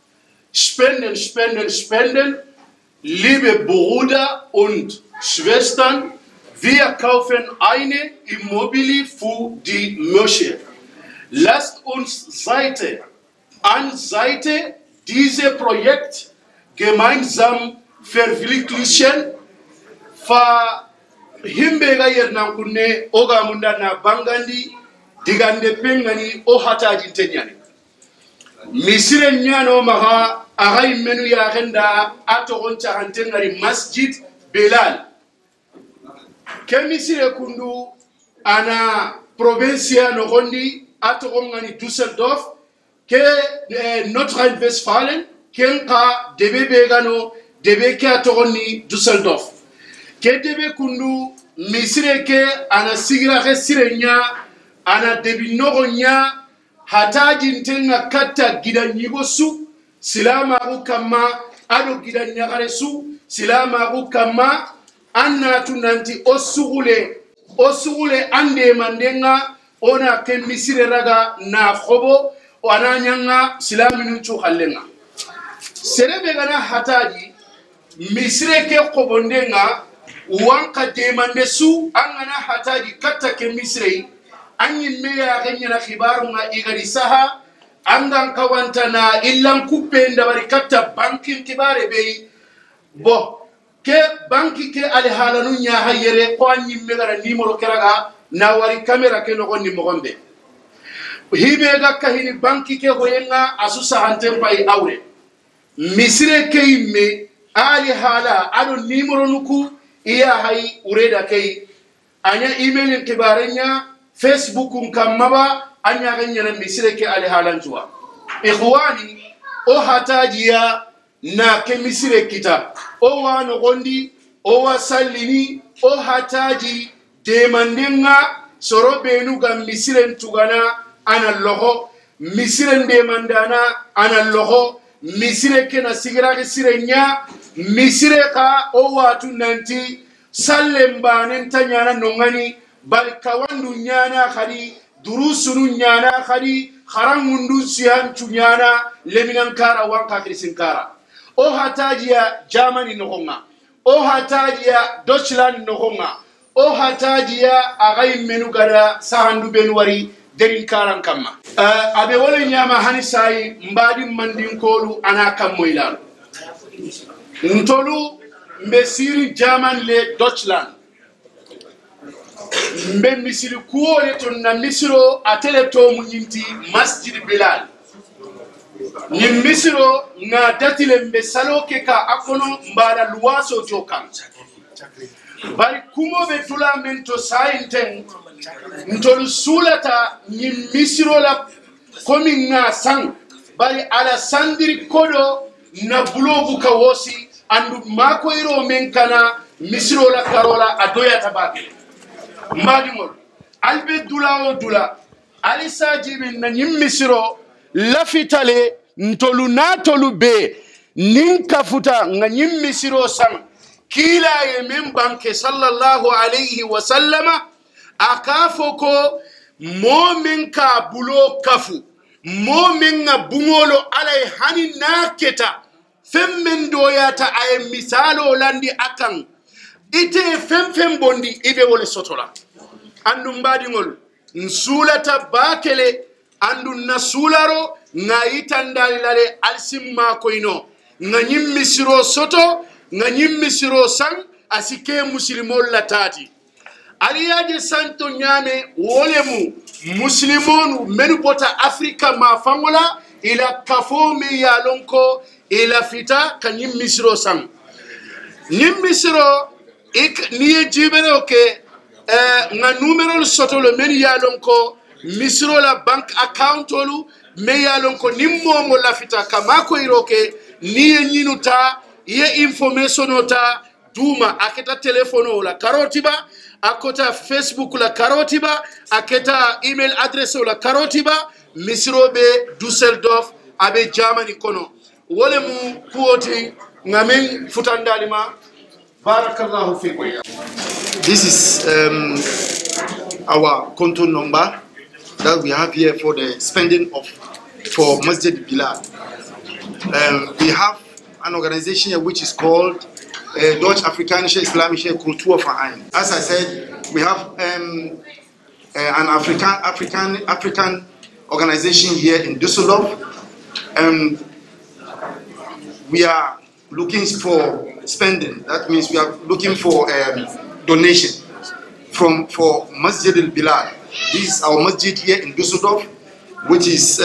spenden liebe Brüder und Schwestern. Wir kaufen eine Immobilie für die Moschee. Lasst uns Seite an Seite dieses Projekt gemeinsam verwirklichen. Himbega yernankune oga mundana bangandi digande pengani o hataji tenyani. Misire nyano maha agai menu ya agenda atogoncha hantengari Masjid Bilal. Kemisire kundu ana provincia nogondi atogongani Düsseldorf ke Nordrhein-Westfalen kenka debe begano debe ke atogoni Düsseldorf ke debe kundu misire ke ana sigira ke sirenya ana debi nogonya hataji ntenga kata gidanyigo su silama ukama ado gidanyagare su silama ukama anna tunanti osugule ande mandenga ona ke misire raga na khobo wana nyanga silaminu chu khallenga serebe gana hataji misire ke khobondenga wanka de mandesu angana hataji katta ke misire anyin meya ganyana khibaru nga igari saha andan kawantana illan kupenda bari katta bankin kibare be bo ke banki ke ali halanu nya hayere ko anyi megara nimero keraga na wari camera ke no gonni mogombe hibe ga kahini banki ke hoyenga asusa hantem pai awre misire ke imme ali hala ado nimero nuku iya hay ureda ke anya email ke barenya facebook kamaba anya ganya misire ke ali halan juwa ikhwani o hatajiya na ke misire kita o wano gondi o wasallini o hataji demandinga soro benu ga misire ntugana ana loho misire demandana ana loho misire ke na sigira ke sirenya misire ka o watu nanti sallembane ntanyana nongani bal kawandu nyana khadi durusunu nyana khadi kharan mundu siyan chunyana leminan kara wanka krisin kara o hatajiya Germany nohonga o hatajiya Deutschland nohonga o hatajiya agay menu gada sahandu benwari derin karan kamma abe wala nyama hani sai mbadi mandin kolu ana kammoylal ntolu mbesiri German le Deutschland mbe misiri kuole to na misiro atele to munyinti Masjid Bilal ni misiro na datile mbe saloke ka akono mbala luwaso jokan bari kumo be tula mento sainten ntolu sulata ni misiro la komi nga sang bari ala sandiri kodo na bulogu ka wosi andu mako iro menkana misiro la karola adoya tabake mbadi ngol albe dula o dula alisa jibi na misiro lafitale ntolu na tolu be ninka futa nga misiro sang kila ye membanke sallallahu alayhi wa sallama akafoko momen ka bulo kafu momen nga bungolo alay hani naketa femmen doyata ay misalo landi akan ite fem bondi ibe wole sotola andu mbadi ngol nsulata bakele andu nasularo nga itandali lale alsimma koino nga misiro soto nga misiro sang asike muslimol latati aliyaje santo nyame wolemu muslimonu menu bota Afrika ma fangola ila kafomi ya lonko ila fita ka misiro sang misiro ik niye jibere ke nga numero soto le men ya lonko misiro la bank account olu me ya lonko nimmo mo la fita kama ko iroke niye nyinuta ye information ota duma aketa telefono la karotiba akota Facebook la karotiba aketa email address la karotiba misiro be Düsseldorf abe Germany kono wole mu kuoti ngamen futandalima barakallahu fikum. This is our control number that we have here for the spending for Masjid Bilal. We have an organization here which is called Deutsch-Afrikanische Islamische Kulturverein. As I said, we have an African organization here in Düsseldorf. We are looking for spending. That means we are looking for donation for Masjid al-Bilal. This is our masjid here in Düsseldorf, which is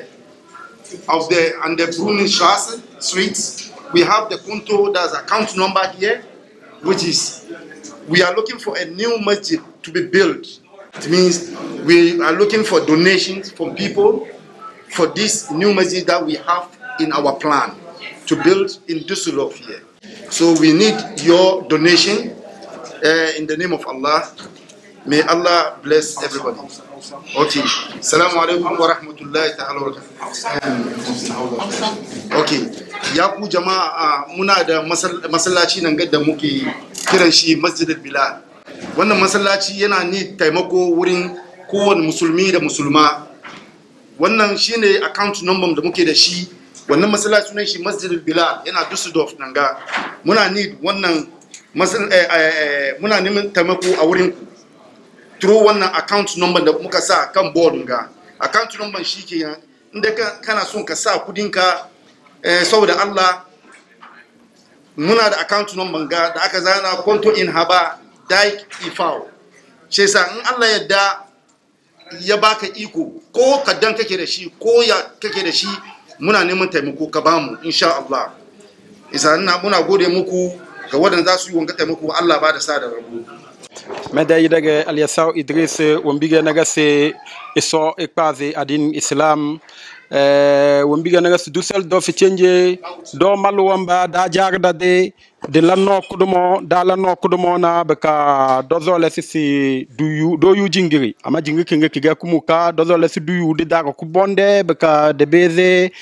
on the Brunnenstraße streets. We have the konto, that's account number here, which is, we are looking for a new masjid to be built. It means we are looking for donations from people for this new masjid that we have in our plan to build in Düsseldorf here. So we need your donation in the name of Allah. May Allah bless everybody. Okay. Assalamu alaikum wa rahmatullahi ta'ala wa barakatuh. Okay. Ya ku jama'a muna da masallaci nan gadda muke kiran shi Masjid al-Bilal. Wannan masallaci yana ni taimako wurin kowane musulmi da musulma. Wannan shine account number da muke da shi. Wannan masallaci sunan shi Masjid al-Bilal yana Düsseldorf nan ga. Muna need wannan muna neman taimako a wurin ku. Through wannan account number da muka sa kan board ga. Account number shi ke inda kana son ka sa kudinka saboda Allah muna da account number ga da aka zana konto in haba daik ifao ce sa in Allah yadda ya baka iko ko kaddan kake da shi ko ya kake da shi muna neman taimako ka bamu insha Allah isa muna gode muku ga wadanda za su yi wanga taimako Allah ba da sa da rabu Medai daga Aliasau Idris wambiga nagase iso ikpazi adin Islam wambiga nagase Düsseldorf change do maluwamba da jarda de lanno kudumo na beka dozole sisi do yu jingiri ama jingi kinga kiga kumuka dozole si duyu de daga kubonde beka de beze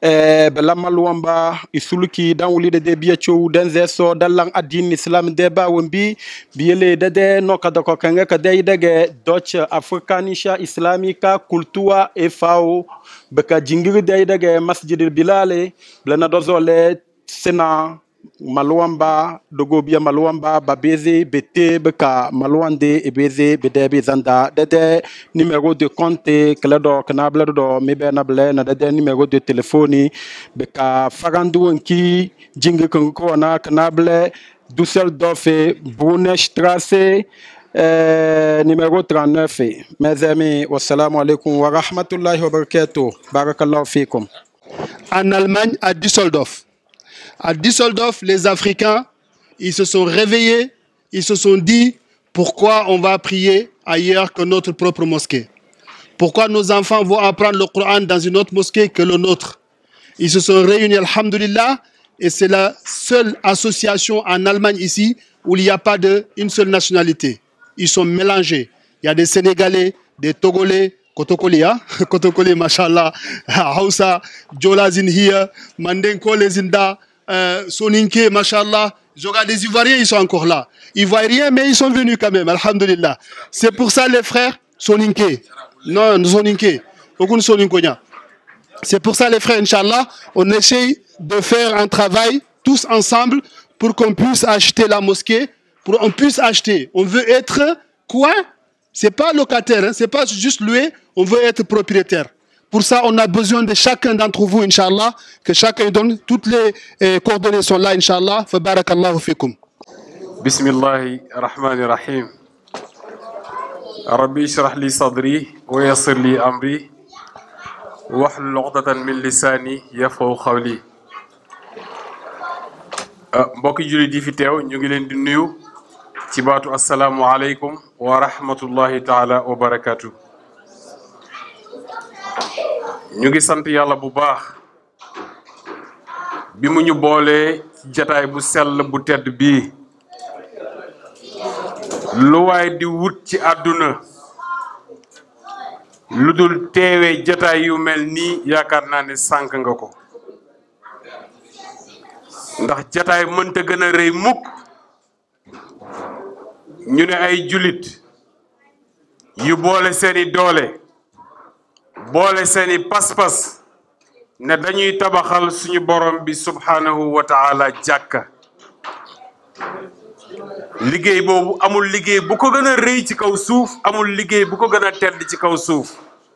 bela maluamba isuluki dan wulide de biya chow den zeso dalang adin islam de ba wambi biyele de no kada ko kanga kada idege Deutsche Afrikanische Islamika Kultur e.V. beka jingiri de idege Masjidil Bilal blana dozole sena maluamba dogo biya maluamba babeze bete beka maluande ebeze bedebe zanda dede numéro de compte kledo kanabla do mebe na ble na dede numéro de téléphone beka fagandu nki jingi ko na kanable Düsseldorf Brunnenstraße numéro 39. Mes amis, wassalamu alaikum wa rahmatullahi wa barakatuh. Barakallahu fikum. En Allemagne, à Düsseldorf. À Düsseldorf, les Africains, ils se sont réveillés, ils se sont dit, pourquoi on va prier ailleurs que notre propre mosquée? Pourquoi nos enfants vont apprendre le Coran dans une autre mosquée que le nôtre? Ils se sont réunis, alhamdulillah, et c'est la seule association en Allemagne ici où il n'y a pas une seule nationalité. Ils sont mélangés. Il y a des Sénégalais, des Togolais, Kotokoli, hein? Kotokoli, mashallah, Hausa, Jola Zinhia, Mandenko Lezinda, Soninke, mashallah. Je regarde des Ivoiriens, ils sont encore là. Ivoiriens, mais ils sont venus quand même, alhamdulillah. C'est pour ça, les frères, Soninke. Non, Soninke. Aucun Soninkonia. C'est pour ça, les frères, Inch'Allah, on essaye de faire un travail tous ensemble pour qu'on puisse acheter la mosquée, pour qu'on puisse acheter. On veut être quoi? C'est pas locataire, hein? C'est pas juste louer, on veut être propriétaire. Pour ça, on a besoin de chacun d'entre vous, Inch'Allah, que chacun donne. Toutes les coordonnées sont là, Inch'Allah. Fa barakallahu fikum. Bismillahi rahmani rahim. Rabbi shrah li sadri wa yassir li amri. Wahlul uqdatan min lisani yafqahu qawli. Mbokk jullit yi fi teew ñu ngi leen di nuyu ci baatu assalaamu aleykum wa rahmatullahi taala wa barakatuh. ñu ngi sant yàlla bu baax bi mu ñu boolee ci jataay bu sell bu tedd bii lu waay di wut ci àdduna lu dul teewee jataay yu mel nii yaakaar naa ne sànk nga ko ndax jataay mënta gën a rëy mukk ñu ne ay julit yu boole seeni doole boole seeni pas-pas ne dañuy tabaxal suñu borom bi subhanahu wa ta'ala jàkka liggéey boobu amul liggéey bu ko gën a rëy ci kaw suuf amul liggéey bu ko gën a tedd ci kaw suuf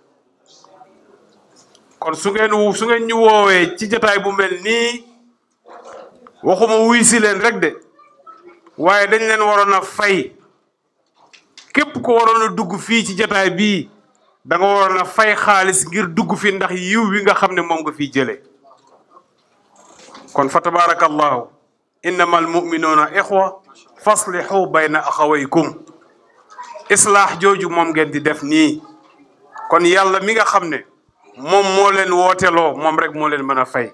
kon su ngeen ñu woowee ci jotaay bu mel nii waxuma wuy si leen rek de waaye dañ leen waroon a fay képp ko waroon a dugg fii ci jotaay bii da nga waroon a fay xaalis ngir dugg fi ndax yiw wi nga xam ne moom nga fiy jëlee kon fa tabarakallahu innamal mu'minuna ixwa faslihu bayna axawaykum islaax jooju moom ngeen di def nii kon yàlla mi nga xam ne moom moo leen wooteloo moom rek moo leen mën a fay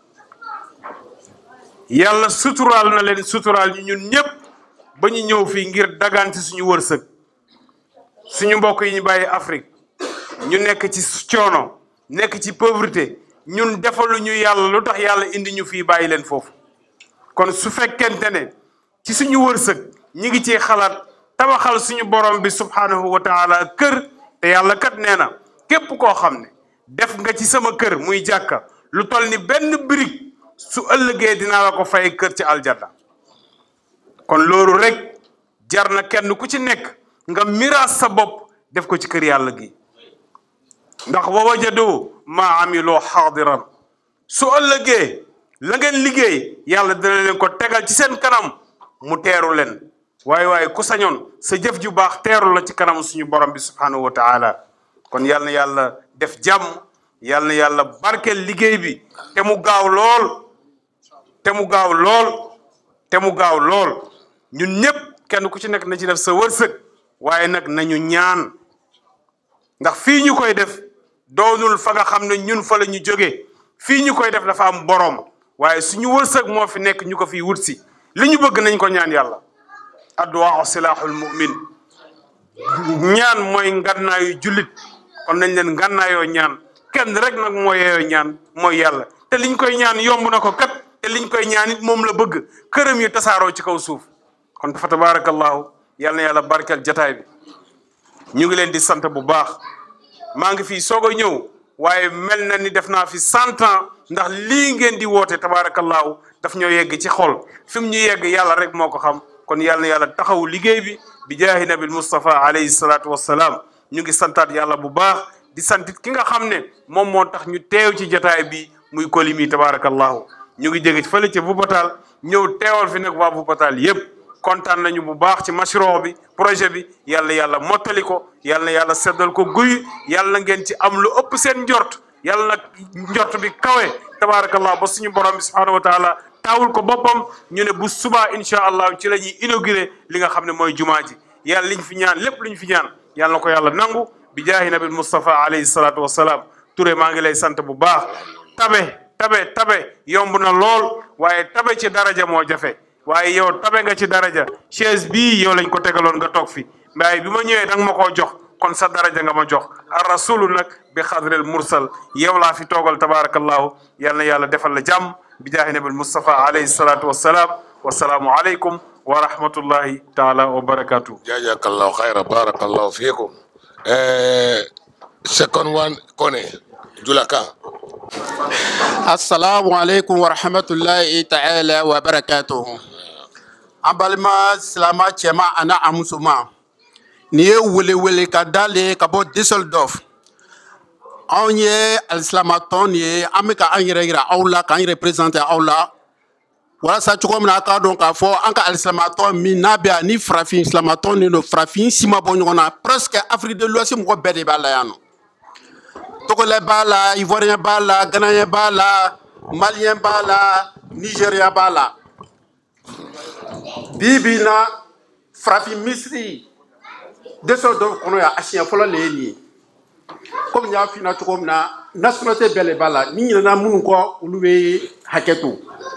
yàlla suturaal na leen suturaal ñu ñun ñëpp ba ñu ñëw fii ngir daganti suñu wërsëg suñu mbokk yi ñu bàyyi Afrique ñu nekk ci coono nekk ci pauvreté ñun defaluñu yàlla lu tax yàlla indi ñu fii bàyyi leen foofu kon su fekkente ne ci suñu wërsëg ñi ngi ci xalaat tabaxal suñu borom bi subhanahu wa taala kër te yàlla kat nee na képp koo xam ne def nga ci sama kër muy jàkka lu toll ni benn brique su ëllëgee dinaa la ko fay kër ci aljanna kon loolu rek jar na kenn ku ci nekk nga miraas sa bopp def ko ci kër yàlla gi ndax wa wajadu ma amiloo xaadiran su ëllëgee la ngeen liggéey yàlla dina leen ko tegal ci seen kanam mu teeru leen waaye ku sañoon sa jëf ju baax teeru la ci kanam suñu borom bi subhanahu wa taala kon yàlla na yàlla def jàmm yàlla na yàlla barkeel liggéey bi te mu gaaw lool te mu gaaw lool te mu gaaw lool ñun ñëpp kenn ku ci nekk na ci def sa wërsëg waaye nag nañu ñaan ndax fii ñu koy def doonul fa nga xam ne ñun fa la ñu jógee fii ñu koy def dafa am borom waaye suñu wërsëg moo fi nekk ñu ko fi wut si li ñu bëgg nañ ko ñaan yàlla adduwaa silaaxul mu'min ñaan mooy ngannaayu jullit kon nañ leen ngànnaayoo ñaan kenn rek nag moo yeeyoo ñaan mooy yàlla te liñ koy ñaan yomb na ko kat te liñ koy ñaan it moom la bëgg këram yi tasaaroo ci kaw suuf kon fa tabarakallahu yal na yàlla barkeel jataay bi ñu ngi leen di sant bu baax maa ngi fii soog a ñëw waaye mel na ni def naa fi 100 ans ndax lii ngeen di woote tabarakallahu daf ñoo yegg ci xol fi mu ñu yegg yàlla rek moo ko xam kon yal na yàlla taxaw liggéey bi jaahi nabil Mustafa alayhi salaatu wassalaam ñu ngi santaat yàlla bu baax di santit ki nga xam ne moom moo tax ñu teew ci jataay bi muy Kolimi tabarakallahu ñu ngi jóge fële ca Vupatal ñëw teewal fi nag waa Vupatal yépp kontaan nañu bu baax ci mashro bi projet bi yàlla mottali ko yàlla seddal ko guy yàlla ngeen ci am lu ëpp seen njort yàlla nag njort bi kawe tabarakallah ba suñu borom bi subhanahu wa taala taawul ko boppam ñu ne bu subaa incha allah ci la ñuy inauguré li nga xam ne mooy jumaa ji yàlla liñ fi ñaan lépp luñ fi ñaan yàlla na ko yàlla nangu bi jaahi nabil Mustafa alayhi salaatu wassalaam Touré maa ngi lay sant bu baax tabe yomb na lool waaye tabe ci daraja moo jafe waaye yow tabe nga ci daraja chaise bii yow lañ ko tegaloon nga toog fi waaye bi ma ñëwee danga ma koo jox kon sa daraja nga ma jox ar rasulu nag bi xadril mursal yow laa fi toogal tabarakallahu yal na yàlla defal la jàmm bi jaahi nabil Mustafa alayhi salatu wassalaam wasalaamu aleykum wa rahmatullahi taala wa barakatuh. jazakallahu khayra barakallahu fiikum. Second one Kone Julaka. Assalamu alaikum wa rahmatullahi ta'ala wa barakatuh. Abalma salama chema ana amusuma. Niye wele ka dale ka bo Düsseldorf. Onye al-islamaton ye amika anyira aula kan représenter aula. Wala sa choko mna ka donc a fo anka al-islamaton minabia ni frafin islamaton ni no frafin sima bonyona presque Afrique de l'Ouest mo bede bala yano. Togolais bala, Ivoirien bala, Ghanéen bala, Malien bala, Nigérien bala. Bibina frafi Misri. Düsseldorf kono ya asien fola leni. Comme nya fina tokomna nationalité bele bala, ni na munu ko uluwe haketu.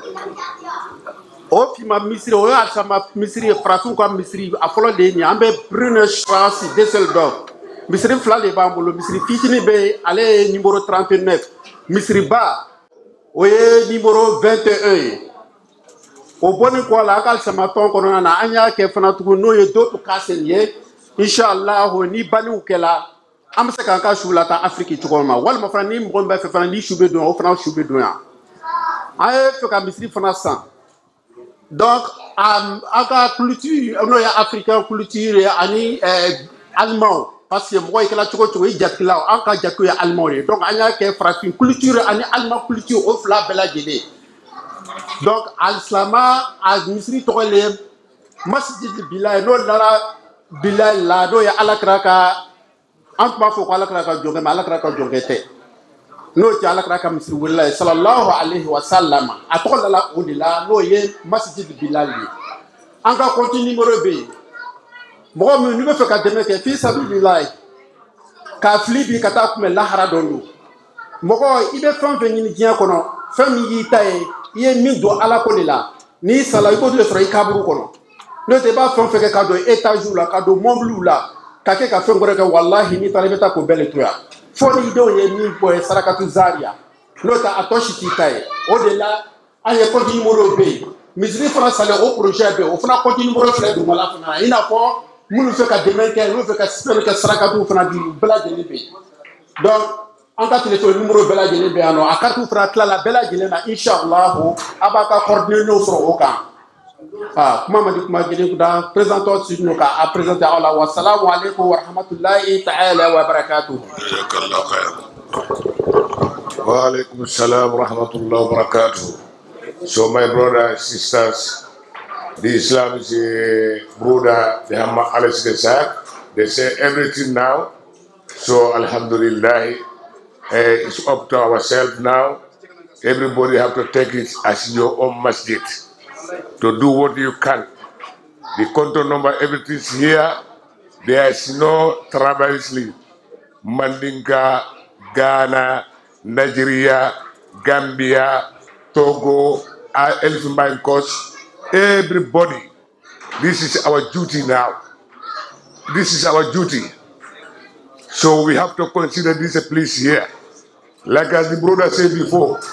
O fima Misri o ya sama Misri frafi ko Misri a fola leni ambe Brune Straße Düsseldorf. Misri Flale Bambolo, Misri Fitini Bay, allez numéro 39. Misri Ba, oye numéro 21. Au bon quoi la cal samaton qu'on a anya ke fanatuko no ye d'autres kasenye. Inshallah ni banu kela. Am se kanka shula ta Afrique tukoma. Wal ma fana ni mbomba fe fana ni shube do o fana shube do ya. Aye fe ka Misri fana san. Donc aka culture no ya africain culture ani allemand. Parce que moi, je suis là, je suis allemand. Donc, il y a une culture, une allemande culture, au fla bela gélé. Donc, al-Islama, al-Misri, Torelé, Masjid Bilal, non, là, Bilal, là, il y a Alakraka, entre ma foi, Alakraka, Djongé, Alakraka, Djongé. Non, il y a Alakraka, Misri, Willah, sallallahu alayhi wa sallam. Après, là, au-delà, non, il y a Masjid Bilal. Encore continue, numéro B. Moi, je ne veux pas que je fils Abdoulaye, Kaflibi Katakume Lahara Dondo. Moi, il est fait venir bien kono, famille taille, il est mis à la colère. Ni salaïko de Fray Kabou kono. Ne te pas fait cadeau étage là, cadeau Montblou là, Kake ka fait un wallahi ni talibeta ko belle toya. Faut ni do ye ni pour Sarakatu Zaria. Nota atoshi taille. Au-delà, il y a continue numéro B. Misri France aller au projet B. On fera continue numéro frère de Malafana. Il n'a pas nous fait qu'à demain, nous fait qu'à espérer que Sarakatu fera du bela de l'épée. Donc, en cas de téléphone numéro bela de l'épée, alors, à Katou fera la bela de l'épée, Inch'Allah, Abaka coordonner nous sur au camp. Ah, comment m'a dit que m'a dit que présentons sur nos cas à présenter Allah wa salamu alaykum wa rahmatullahi ta'ala wa barakatuh. Wa alaykum assalam wa rahmatullahi wa barakatuh. So my brothers and sisters, the Islam is a brother, they have Alex Gesak. They say everything now. So Alhamdulillah, it's up to ourselves now. Everybody have to take it as your own masjid to do what you can. The control number, everything's here. There is no tribalism. Mandinka, Ghana, Nigeria, Gambia, Togo, Elfenbein Coast. Everybody, this is our duty now. This is our duty. So we have to consider this a place here. Like as the brother said before,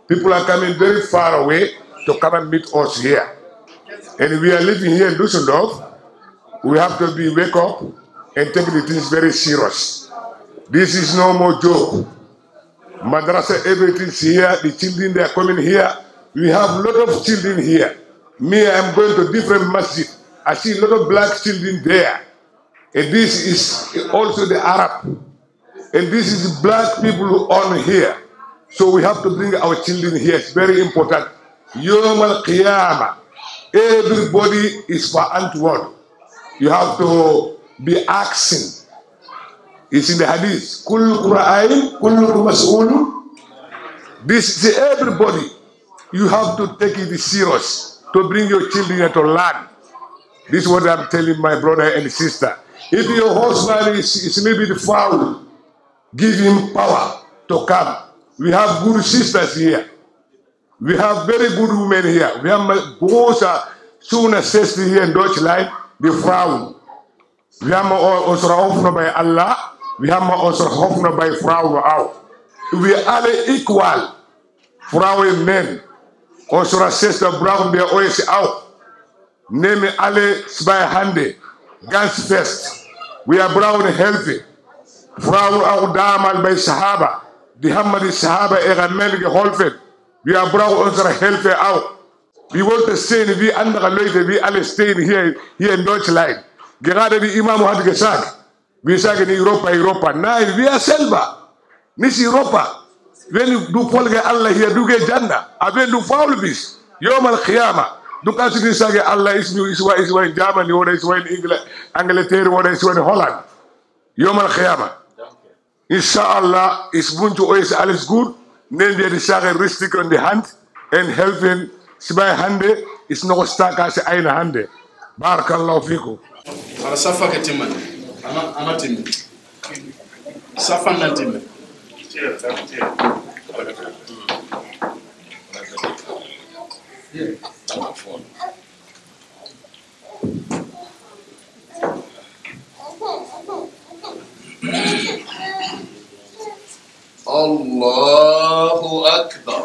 People are coming very far away to come and meet us here. And we are living here in Dusseldorf. We have to wake up and take the things very serious. This is no more joke. Madrasa, everything's here. The children, they are coming here. We have a lot of children here. Me, I'm going to different masjid. I see a lot of black children there. And this is also the Arab. And this is black people who own here. So we have to bring our children here. It's very important. Yom al-Qiyamah. Everybody is for Antword. You have to be asking. It's in the hadith. Kullu Qur'ain, kullu mas'ulu. This is everybody. You have to take it serious to bring your children to learn. This is what I'm telling my brother and sister. If your husband is a little bit foul, give him power to come. We have good sisters here. We have very good women here. We have große Schöne Schwestern hier in Deutschland, die Frauen. Wir haben unsere Hoffnung bei Allah. Wir haben unsere Hoffnung bei Frauen auch. Wir alle equal. Frauen und Männer. Unsere Schwester brauchen wir euch auch. Nehmen alle zwei Hände. Ganz fest. Wir brauchen Hilfe. Frauen auch damals bei Sahaba. Die haben die Sahaba ihren Männern geholfen. Wir brauchen unsere Hilfe auch. Wir wollten sehen, wie andere Leute, wie alle stehen hier in Deutschland. Gerade die Imam hat gesagt, wir sagen Europa. Nein, wir selber. Nicht Europa. Wenn du folgst Allah hier, du gehst Jannah. Aber wenn du faul bist, Yom al-Qiyamah, du kannst nicht sagen, Allah ist in Germany oder ist in Angleterre oder ist in Holland. Yom al-Qiyamah. Inshallah, ich wünsche euch alles gut. Nehmen wir die Sache richtig in die Hand und helfen. Zwei Hände ist noch stärker als eine Hand. Barakallahu fikum. Ara safa ke timman. Ama timman. Safa na timman. Allahu Akbar.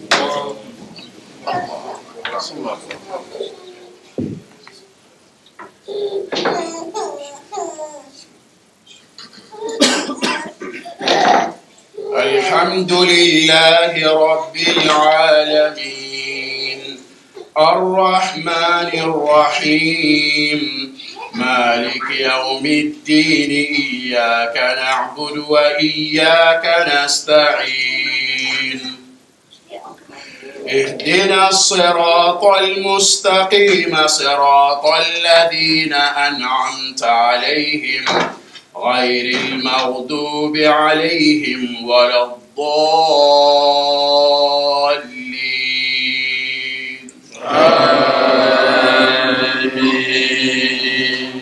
الحمد لله رب العالمين الرحمن الرحيم مالك يوم الدين إياك نعبد وإياك نستعين اهدنا الصراط المستقيم صراط الذين أنعمت عليهم غير المغضوب عليهم ولا الضالين آمين.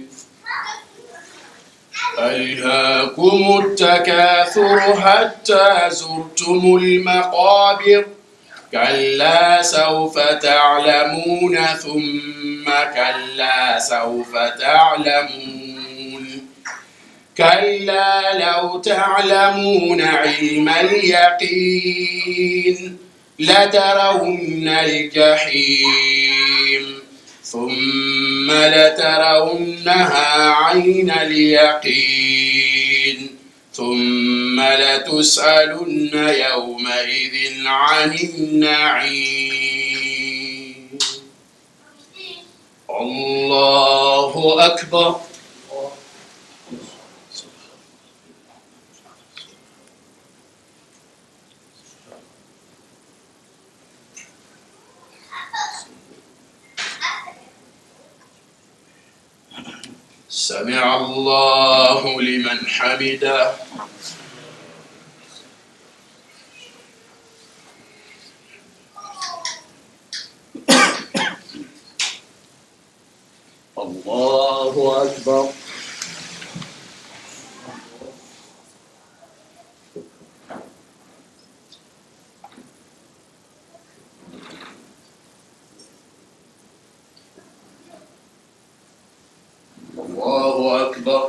ألهاكم التكاثر حتى زرتم المقابر كلا سوف تعلمون ثم كلا سوف تعلمون كلا لو تعلمون علم اليقين لترون الجحيم ثم لترونها عين اليقين ثم لتسألن يومئذ عن النعيم. الله أكبر. سمع الله لمن حمده. الله أكبر. الله أكبر.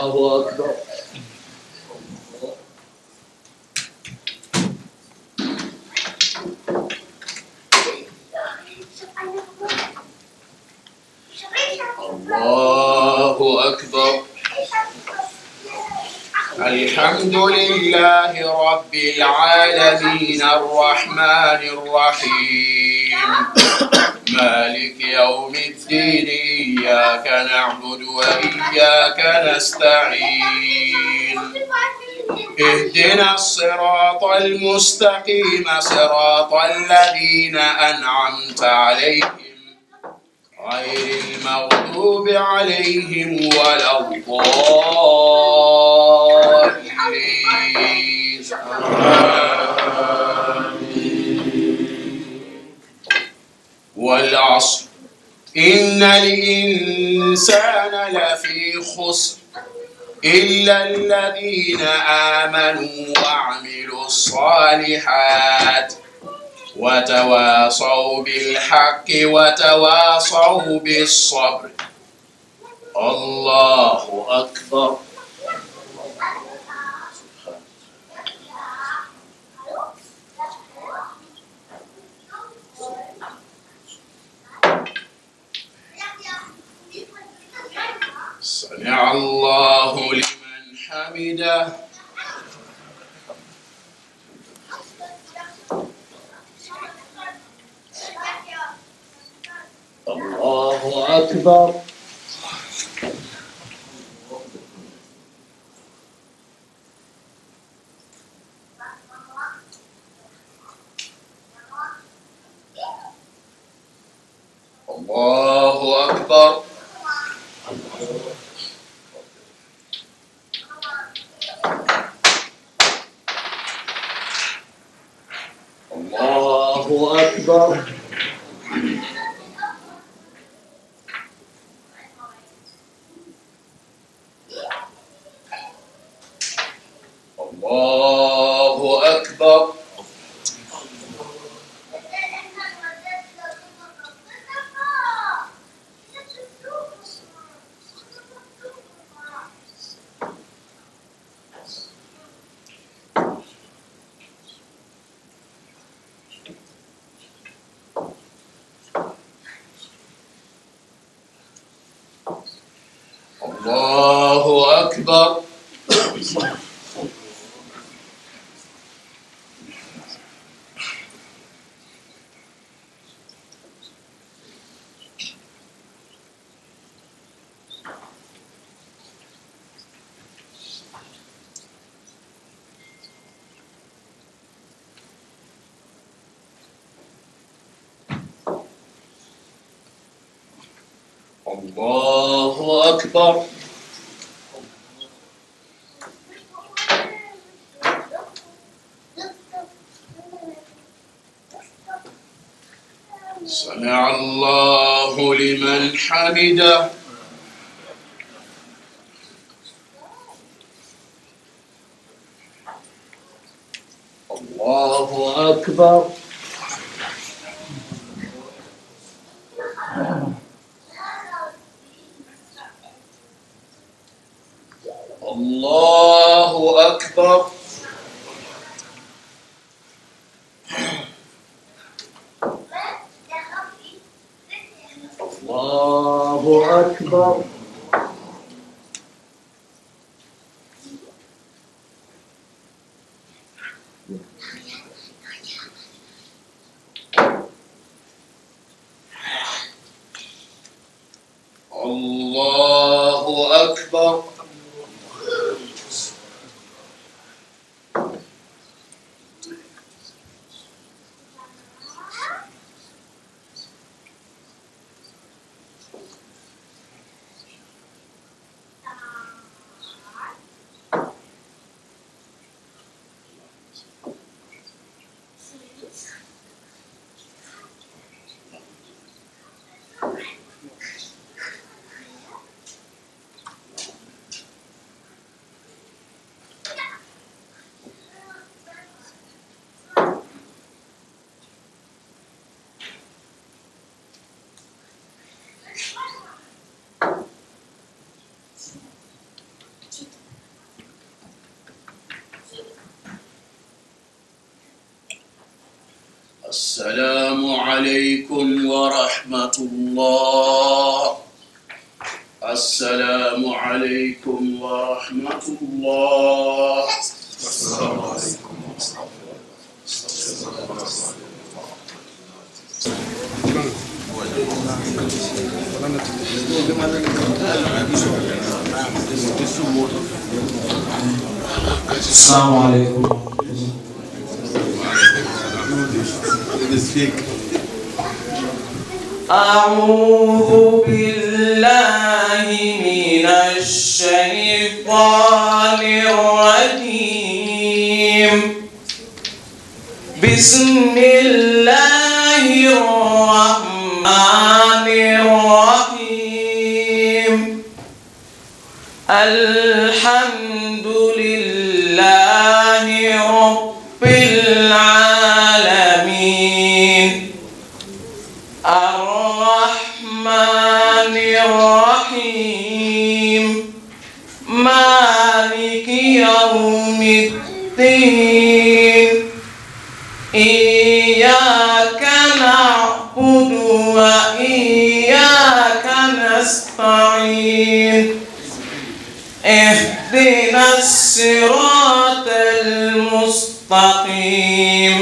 الله أكبر. الله أكبر. الحمد لله رب العالمين الرحمن الرحيم مالك يوم الدين إياك نعبد وإياك نستعين اهدنا الصراط المستقيم صراط الذين أنعمت عليهم غير المغضوب عليهم ولا الضالين. والعصر إن الإنسان لفي خسر إلا الذين آمنوا وعملوا الصالحات وتواصوا بالحق وتواصوا بالصبر. الله أكبر. سمع الله لمن حمده. الله أكبر. الله أكبر. الله أكبر. الله أكبر. الله أكبر. الله أكبر. سمع الله لمن حمده. الله أكبر. الله أكبر. الله أكبر. الله أكبر. السلام عليكم ورحمة الله. السلام عليكم ورحمة الله. السلام عليكم ورحمة السلام عليكم. أعوذ بالله من الشيطان الرجيم. بسم الله الرحمن الرحيم. الحمد لله رب العالمين. الرحمن الرحيم. مالك يوم الدين. إياك نعبد وإياك نستعين. اهدنا الصراط المستقيم.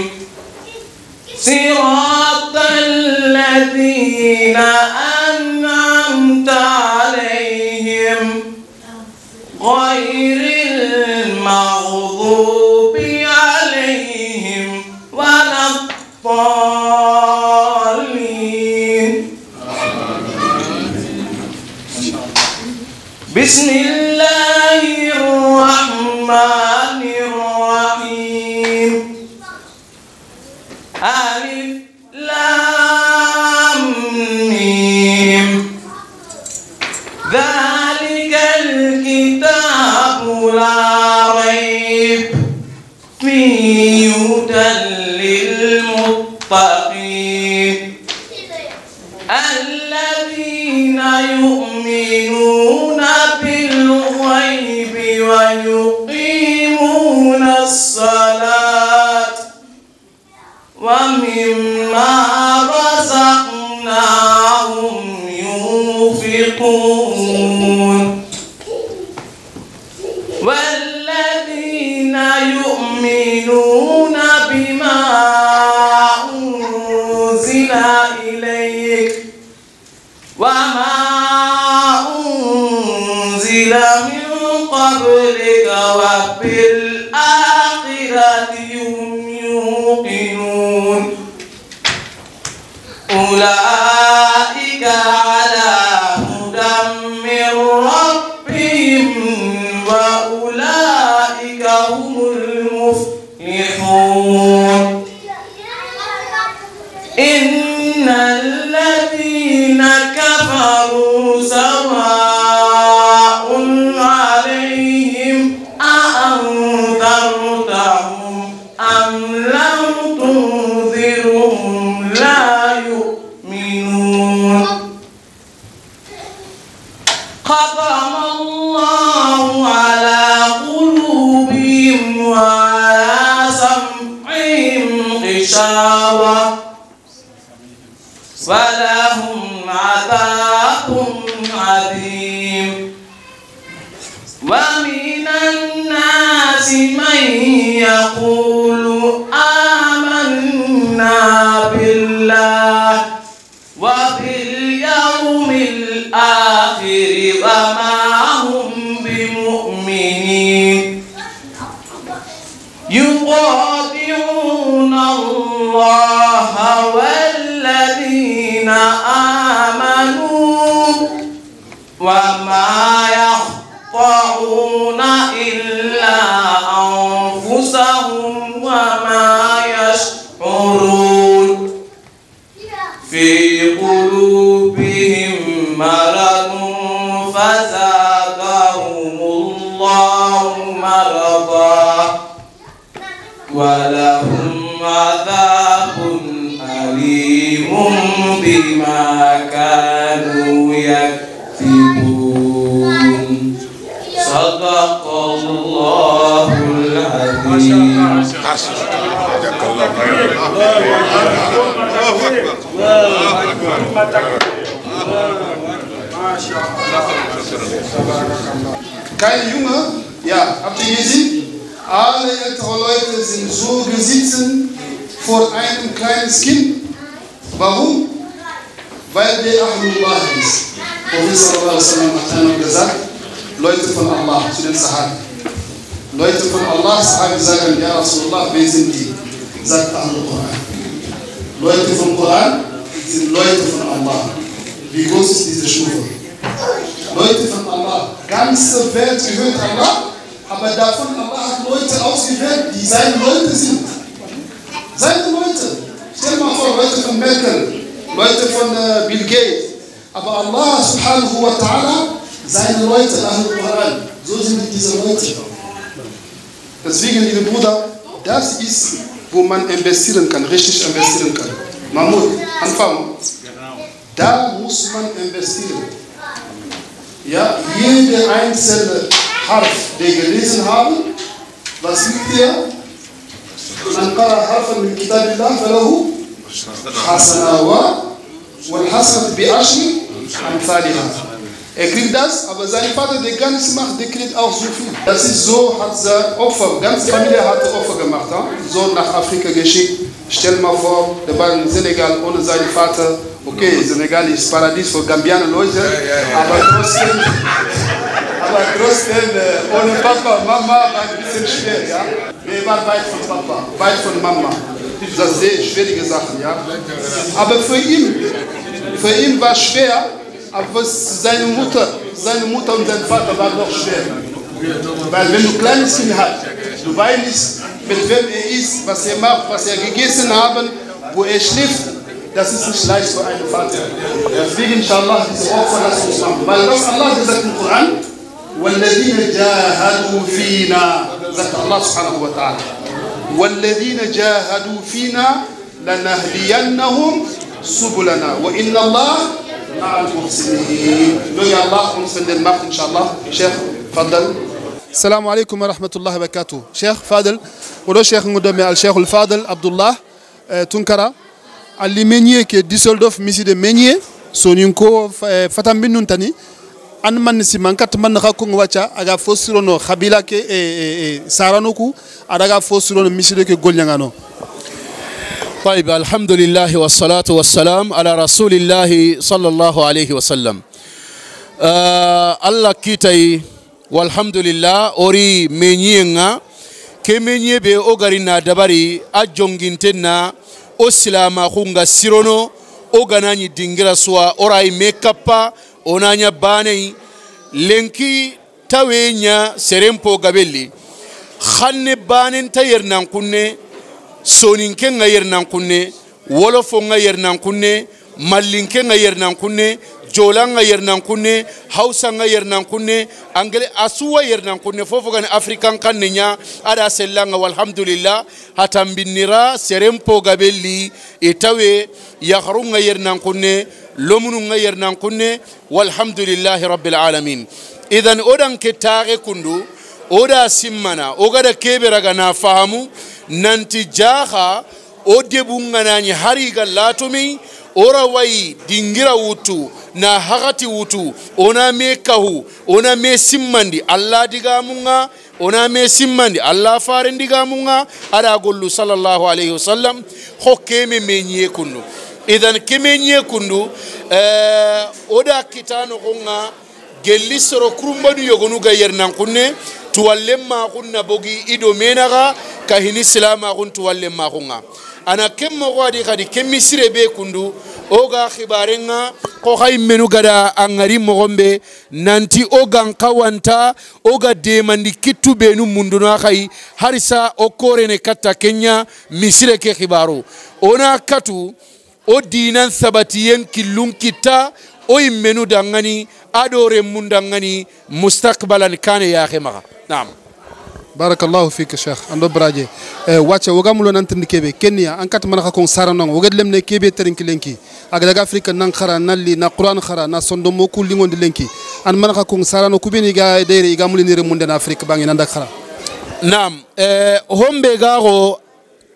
صراط الذين أنعمت عليهم غير المغضوب عليهم ولا الضالين. بسم الله الرحمن الرحيم. ألف لام ميم. ذلك الكتاب لا ريب فيه هدى للمتقين الذين يؤمنون بالغيب ويقيمون الصلاة ومما رزقناهم ينفقون والذين يؤمنون بما أنزل إليك وما أنزل من قبلك وبالآخرة هم يوقنون أولئك على هدى من ربهم وأولئك هم المفلحون. إن الذين كفروا سواء عليهم أأنذرتهم أم لم تنذرهم لا يؤمنون. ختم الله على قلوبهم وعلى سمعهم غشاوة ولهم عذاب عظيم. ومن الناس من يقول آمنا بالله وباليوم الآخر وما هم بمؤمنين يخادعون الله والذين آمنوا وما يخطئون إلا أنفسهم وما يشعرون. في قلوبهم مرض فزادهم الله مرضا ولهم عذاب أليم بما كانوا يكذبون. صدق الله العظيم. Kein Junge, ja, habt ihr gesehen? Alle ältere Leute sind so gesitzen vor einem kleinen Kind. Warum? Weil der Ahlullah ist. Prophet sallallahu alaihi wasallam hat einmal gesagt, Leute von Allah zu den Sahabi. Leute von Allah, Sahabi sagen, ja Rasulullah, wer sind die? Sagt Ahlul Quran. Leute vom Koran sind Leute von Allah. Wie groß ist diese Stufe? Leute von Allah. Ganze Welt gehört Allah, aber davon Allah hat Leute ausgewählt, die seine Leute sind. Seine Leute. Stell dir mal vor, Leute von Merkel, Leute von Bill Gates. Aber Allah subhanahu wa ta'ala, seine Leute, Ahlul Quran. So sind diese Leute. Deswegen, liebe Bruder, das ist, wo man investieren kann, richtig investieren kann. Mahmoud, Anfang. Da muss man investieren. Ja, jede einzelne Harf, der gelesen haben, was liegt der? Man qara harfan min kitabillah falahu hasana wal hasanat bi ashri amthaliha. Kriegt das, aber sein Vater, der gar nichts macht, der kriegt auch so viel. Das ist so, hat sein Opfer, ganze Familie hat Opfer gemacht, so nach Afrika geschickt. Stell mal vor, der war in Senegal ohne seinen Vater. Okay, Senegal ist Paradies für Gambianer Leute, aber trotzdem ohne Papa, Mama war ein bisschen schwer, ja. Wir waren weit von Papa, weit von Mama. Das ist sehr schwierige Sachen, ja. Aber für ihn war es schwer, aber seine Mutter und sein Vater waren noch schwer. Weil wenn du ein kleines Kind hast, du weißt nicht, mit wem er ist, was er macht, was er gegessen haben, wo er schläft, das ist nicht leicht für einen Vater. Deswegen, inshallah, diese Opfer lassen uns machen. Weil was Allah gesagt im Koran, وَالَّذِينَ جَاهَدُوا فِينَا, sagt Allah subhanahu wa ta'ala. وَالَّذِينَ جَاهَدُوا فِينَا لَنَهْدِيَنَّهُمْ سُبُلَنَا وَإِنَّ اللَّهَ مع المحسنين. Möge Allah uns von den macht, inshallah. Sheikh, Fadal. السلام عليكم ورحمة الله وبركاته. شيخ فادل ولو شيخ مدمي الشيخ الفاضل عبد الله تنكرا اللي منيه كي ديسولدوف ميسي دي منيه سونينكو فتام بنون تاني an man si man kat man ka ko wacha aga fosirono khabila ke saranoku adaga fosirono miside ke golnyangano. طيب الحمد لله والصلاة والسلام على رسول الله صلى الله عليه وسلم. الله كيتاي والحمد لله أوري منيعنا كمنيه بأوغارينا دباري أجونغينتنا أسلام خونغا سيرونو أوغاناني دينغرا سوا أوراي ميكابا أونانيا باني لنكي تاوينيا سيرمبو غابيلي خاني بانين تايرنان كوني soninke nga yernan kunne wolofo nga yernan kunne mallinke nga yernan kunne jola nga yernan kunne hausa nga yernan kunne angale asuwa yernan kunne fofo gani african kannenya ada sellanga walhamdulillah hatambinira serempo gabelli itawe yakhru nga yernan kunne lomunu nga yernan kunne walhamdulillah rabbil alamin. Idan odan ke taare kundu oda simmana ogada keberaga na fahamu nanti jaha o debunganani hariga latumi ora wai dingira wutu na hagati wutu ona me kahu ona me simmandi Allah digamunga ona me simmandi Allah farin digamunga ada gollu sallallahu alaihi wasallam hokeme menye kundu. Idan kemenye kundu oda kitano kunga gelli soro kurumbanu yogonu ga yernan kunne tuwallemma kunna bogi ido menaga kahini silama kun tuwallemma kunga ana kemmo wadi kadi kemmi sirebe kundu oga khibarenga ko hay menu gada angari mogombe nanti oga kawanta oga demandi kitu benu munduna khay harisa okorene katta Kenya misire ke khibaru ona katu o dinan sabatiyen kilun kita o imenu dangani adore mundangani mustaqbalan kane ya khema. Naam. Barakallahu fik Sheikh ando braje wacha wogamulo nantindi kebe Kenya ankat manaka kon saranong wogad lemne kebe terinki lenki agdaga Afrika nan khara nalli na Quran khara na sondo mo kulli ngondi lenki an manaka kon sarano kubeni ga deere igamuli nire munde na Afrika bangi nanda khara. Naam hombe gago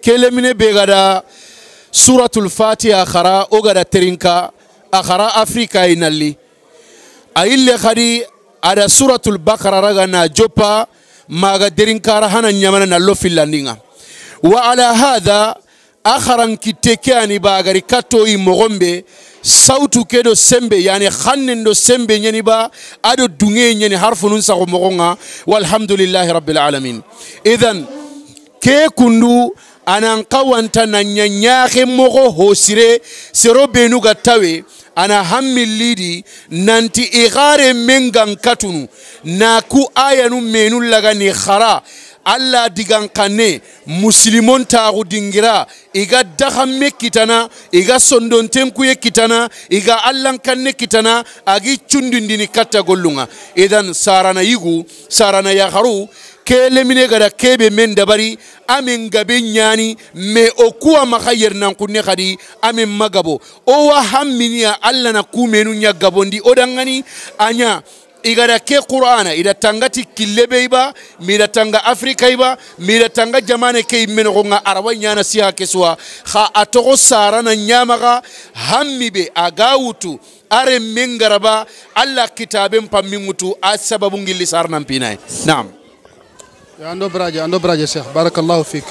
kelemine be gada suratul fatiha khara o gada terinka akhara afrika inalli ayille khadi ada suratul baqara raga na jopa maga derinkara hana nyamana na lofilandinga wa ala hadha akharan kitekani bagari kato i mogombe sautu kedo sembe yani khannendo sembe nyani ba ado dunge nyani harfunun sa ko mogonga walhamdulillahi rabbil alamin idhan ke kundu anan qawanta na nyanyaaxe mogo hosire sero benu gatawe ana hammilidi nanti igare mengan katunu na ku ayanu menu laga ni khara alla digan kanne muslimon tagu dingira iga dahamme kitana iga sondonten kuye kitana iga allan kanne kitana agi chundindini katta gollunga idan sarana yigu sarana ya haru kele mine gada kebe men dabari amen gabe nyani me okuwa makayer nan kunne khadi amen magabo o wa hamminia alla na kumenu nya gabondi odangani anya igara ke qur'ana ida tangati killebe iba mira tanga afrika iba mira tanga jamane ke men gonga arawa nyana siha keswa kha atogo sarana nyamaga hammibe agawutu are mengaraba alla kitaben pammingutu asababu ngilli sarna pinay naam يا ando braje Sheikh barakallahu fik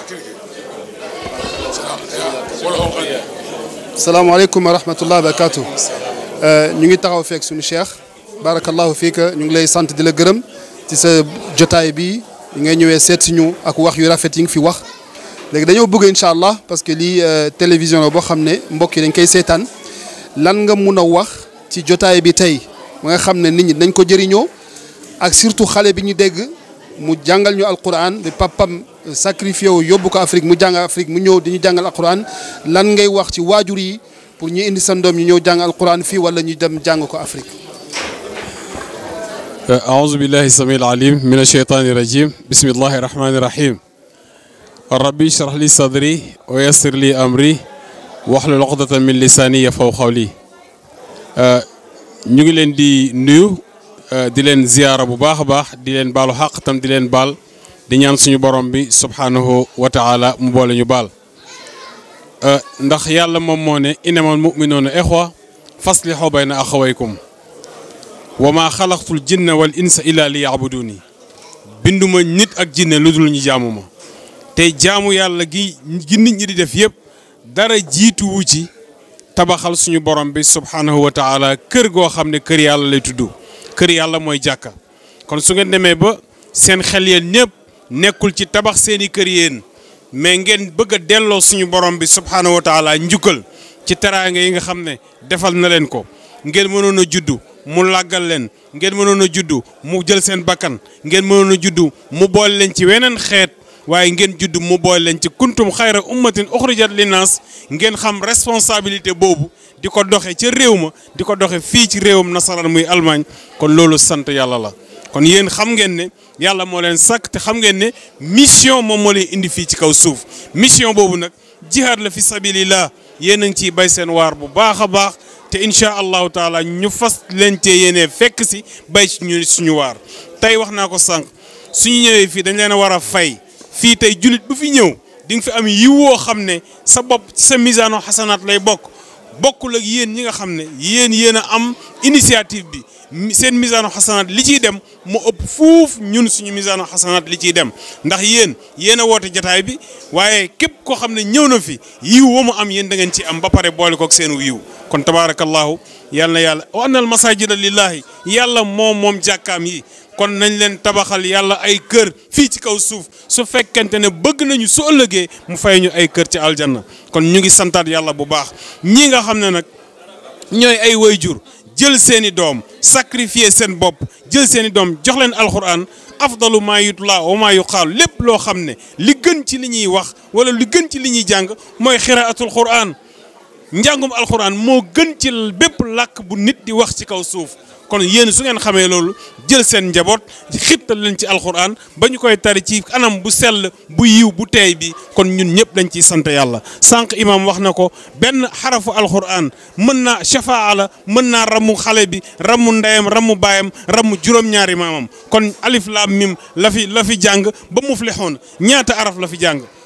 السلام عليكم ورحمة الله وبركاته ñu ngi taxaw fek suñu Cheikh barakallahu fik ñu ngi lay sant di la gërëm ci sa jotaay bi ngay ñëwé sét ci ñu ak wax yu rafet yi fi wax légui dañoo bëgg inshallah parce que li télévision la bo xamné mbokk yi dañ koy sétane lan nga mëna wax ci jotaay bi tay nga xamné nit ñi dañ ko jëriñoo ak surtout xalé bi ñu dégg mu jàngal ñu alquran de papam sacrifié wu yóbbu ko Afrique mu jàng Afrique mu ñëw di ñu jàngal alquran lan ngay wax ci waajur yi pour ñu indi sa doom ñu ñëw jàng alquran fii wala ñu dem jàng ko Afrique. أعوذ بالله السميع العليم من الشيطان الرجيم بسم الله الرحمن الرحيم ربي اشرح لي صدري ويسر لي أمري واحلل عقدة من لساني يفقهوا قولي ñu ngi leen di nuyu di leen ziyaara bu baax a baax di leen baalu xaq tam di leen baal di ñaan suñu borom bi subhanahu wa taala mu boole ñu baal ndax yàlla moom moo ne innamal mu'minuuna ixwa faslihu bayna axawaykum wa maa xalaqtul jinna wal insa illa li ya'buduni binduma nit ak jinne lu dul ñu jaamu ma tey jaamu yàlla gi nit ñi di def yëpp dara jiituwu ci tabaxal suñu borom bi subhanahu wa taala kër goo xam ne kër yàlla lay tudd kër yàlla mooy jàkka kon su ngeen demee ba seen xel yéen ñëpp nekkul ci tabax seeni kër yéen mais ngeen bëgg a delloo suñu borom bi subhanahu wa taala njukkal ci teraanga yi nga xam ne defal na leen ko ngeen mënoon a juddu mu làggal leen ngeen mënoon a juddu mu jël seen bakkan ngeen mënoon a juddu mu boole leen ci weneen xeet waaye ngeen juddu mu boole leen ci kuntum xayra ummatin uxrijat linnaas ngeen xam responsabilité boobu di ko doxe ca réew ma di ko doxe fii ci réewam nasaraan muy Allemagne kon loolu sant yàlla la kon yéen xam ngeen ne yàlla moo leen sàkk te xam ngeen ne mission moom moo leen indi fii ci kaw suuf mission boobu nag jihaad la fi sabilillah yéen a ngi ciy bay seen waar bu baax a baax te incha allahu taala ñu fas leen cee yéenee fekk si bay suñu waar tey wax naa ko sànq suñu ñëwee fii dañ leen a war a fay fii tey jullit bu fi ñëw di nga fi am yiw woo xam ne sa bopp sa misaano xasanaat lay bokkul ak yéen ñi nga xam ne yéen a am initiative bi seen misaano xasanaat li ciy dem mu ëpp fuuf ñun suñu misaano xasanaat li ciy dem ndax yéen a woote jataay bi waaye képp koo xam ne ñëw na fi yiw woo mu am yéen da ngeen ci am ba pare boole kook seenu yiw kon tabaarakallahu yàlla na yàlla wa annal masajida lillahi yàlla moom jàkkaam yi kon nañ leen tabaxal yàlla ay kër fii ci kaw suuf su fekkente ne bëgg nañu su ëllëgee mu fay ñu ay kër ci aljanna kon ñu ngi santaat yàlla bu baax ñi nga xam ne nag ñooy ay wayjur jël seeni doom sacrifier seen bopp jël seeni doom jox leen alquran afdalu maa yutla wa maa yuqaal lépp loo xam ne li gën ci li ñuy wax wala li gën ci li ñuy jàng mooy xiraatul quran njàngum alquran moo gën ci bépp làkk bu nit di wax ci kaw suuf kon yéen su ngeen xamee loolu jël seen njaboot xittal leen ci alquran ba ñu koy tari ci anam bu sell bu yiw bu teey bi kon ñun ñëpp dañ ciy sant yàlla sànq imam wax na ko benn xarafu alquran mën naa shafaa la mën naa ramu xale bi ramu ndeyam ramu baayam ramu juróom-ñaari maamam kon alif laam mim la fi jàng ba muflixoon ñaata araf la fi jàng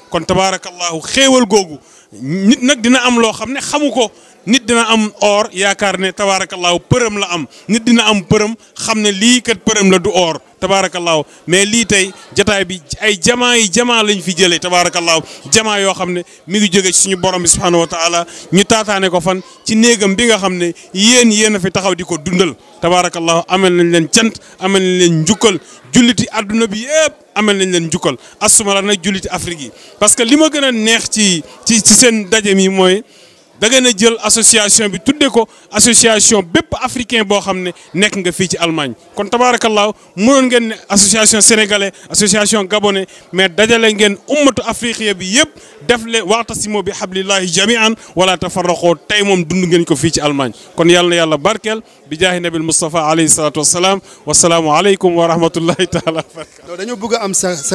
kon tabaarakallahu xéewal googu nit nag dina am loo xam ne xamu ko nit dina am or yaakaar ne tabaarakallahu përëm la am nit dina am përëm xam ne lii kat përëm la du or tabaarakallahu mais lii tey jataay bi ay jamaa lañ fi jëlee tabaarakallahu jamaa yoo xam ne mi ngi jóge ci suñu borom bi subhanahu wa taala ñu taataane ko fan ci néegam bi nga xam ne yéen a fi taxaw di ko dundal tabaarakallahu amel nañ leen cant amel nañ leen njukkal julliti adduna bi yëpp amel nañ leen njukkal asuma la nag julliti Afrique yi parce que li ma gën a neex ci seen daje mi mooy da ngeen a jël association bi tuddee ko association bépp africain boo xam ne nekk nga fii ci Allemagne kon tabaarakallahu mënoon ngeen ne association sénégalais association gabonais mais dajale ngeen ummatu afriqiya bi yëpp def le wa'tasimu bi hablillahi jami'an wala tafarraqu tey moom dund ngeen ko fii ci Allemagne kon yàlla na yàlla barkeel bi jaahi nabil Mustafa alayhi salatu wassalam wasalaamu aleykum wa rahmatullahi taala wa barakatuh. dañoo bëgg a am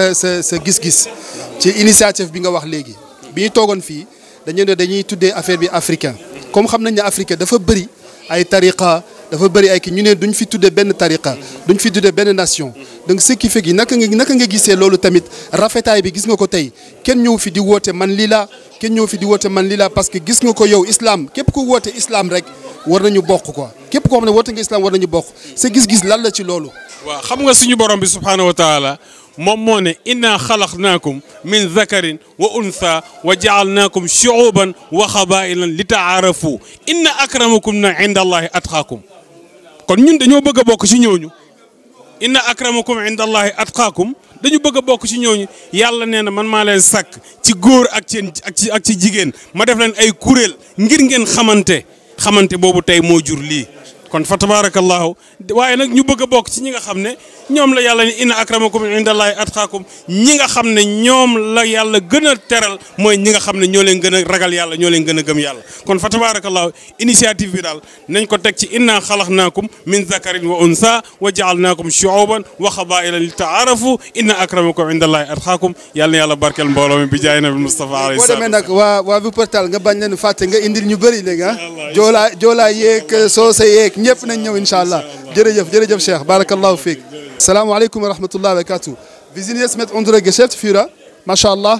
sa gis-gis ci initiative bi nga wax léegi bi ñu toogoon fii dañuy tuddee affaire bi africain comme xam nañ ne Afrique dafa bëri ay tariqa dafa bëri ay kii ñu ne duñ fi tuddee benn tariqa duñ fi tuddee benn nation donc ce qui fait que naka nga gisee loolu tamit rafetaay bi gis nga ko tey kenn ñëw fi di woote man lii la kenn ñëw fi di woote man lii la parce que gis nga ko yow islam képp ku woote islam rek war nañu bokk quoi képp koo xam ne woote nga islam war nañu bokk sa gis-gis lan la ci loolu. waaw xam nga suñu borom bi subhanahu wa taala moom moo ne inna xalaqnaakum min zakarin wa untha wa jaalnaakum shuuban wa xabailan li taarafu inna akramakum na inda allahi atqaakum kon ñun dañoo bëgg a bokk ci ñooñu inna akramakum inda allahi atqaakum dañu bëgg a bokk ci ñooñu yàlla nee na man maa leen sàkk ci góor ak ci jigéen ma def leen ay kuréel ngir ngeen xamante boobu tey moo jur lii kon fa tabarakallahu waaye nag ñu bëgg a bokk ci ñi nga xam ne ñoom la yàlla ni inna akramakum indallahi atqaakum ñi nga xam ne ñoom la yàlla gën a teral mooy ñi nga xam ne ñoo leen gën a ragal yàlla ñoo leen gën a gëm yàlla kon fa tabarakallahu initiative bi daal nañ ko teg ci inna xalaqnaakum min zakarin wa unsa wa jaalnaakum shuuban wa xabaila li taarafu inna akramakum indallahi atqaakum yàlla na yàlla barkeel mbooloo mi bi jaay nabi Mustafa alayhi salaam. boo demee nag waa Wuppertal nga bañ leen fàtte nga indil ñu bëri léegi ah joolaa yeeg soose yeeg ñëpp nañ ñëw incha allah jërëjëf Cheikh barakallahu fiik. Assalamu alaikum wa rahmatullahi wa barakatuh. Wir sind jetzt mit unserem Geschäftsführer, mashallah.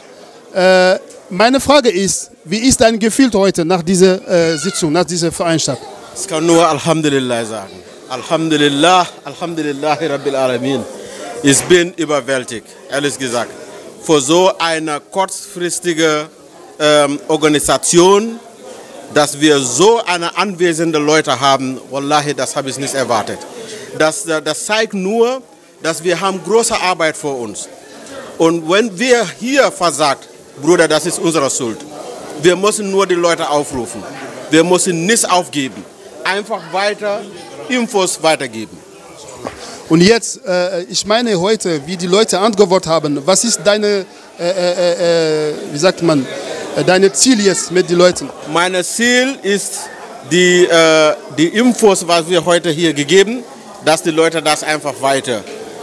Meine Frage ist, wie ist dein Gefühl heute nach dieser Sitzung, nach dieser Veranstaltung? Ich kann nur Alhamdulillah sagen. Alhamdulillah Rabbil Alamin. Ich bin überwältigt, ehrlich gesagt. Für so eine kurzfristige Organisation, dass wir so eine anwesende Leute haben, wallahi, das habe ich nicht erwartet. Das zeigt nur, dass wir haben große Arbeit vor uns. Und wenn wir hier versagt, Bruder, das ist unsere Schuld. Wir müssen nur die Leute aufrufen. Wir müssen nichts aufgeben. Einfach weiter Infos weitergeben. Und jetzt, ich meine heute, wie die Leute antwortet haben, was ist deine, wie sagt man, deine Ziel jetzt mit den Leuten? Mein Ziel ist, die Infos, was wir heute hier gegeben, dass die Leute das einfach weiter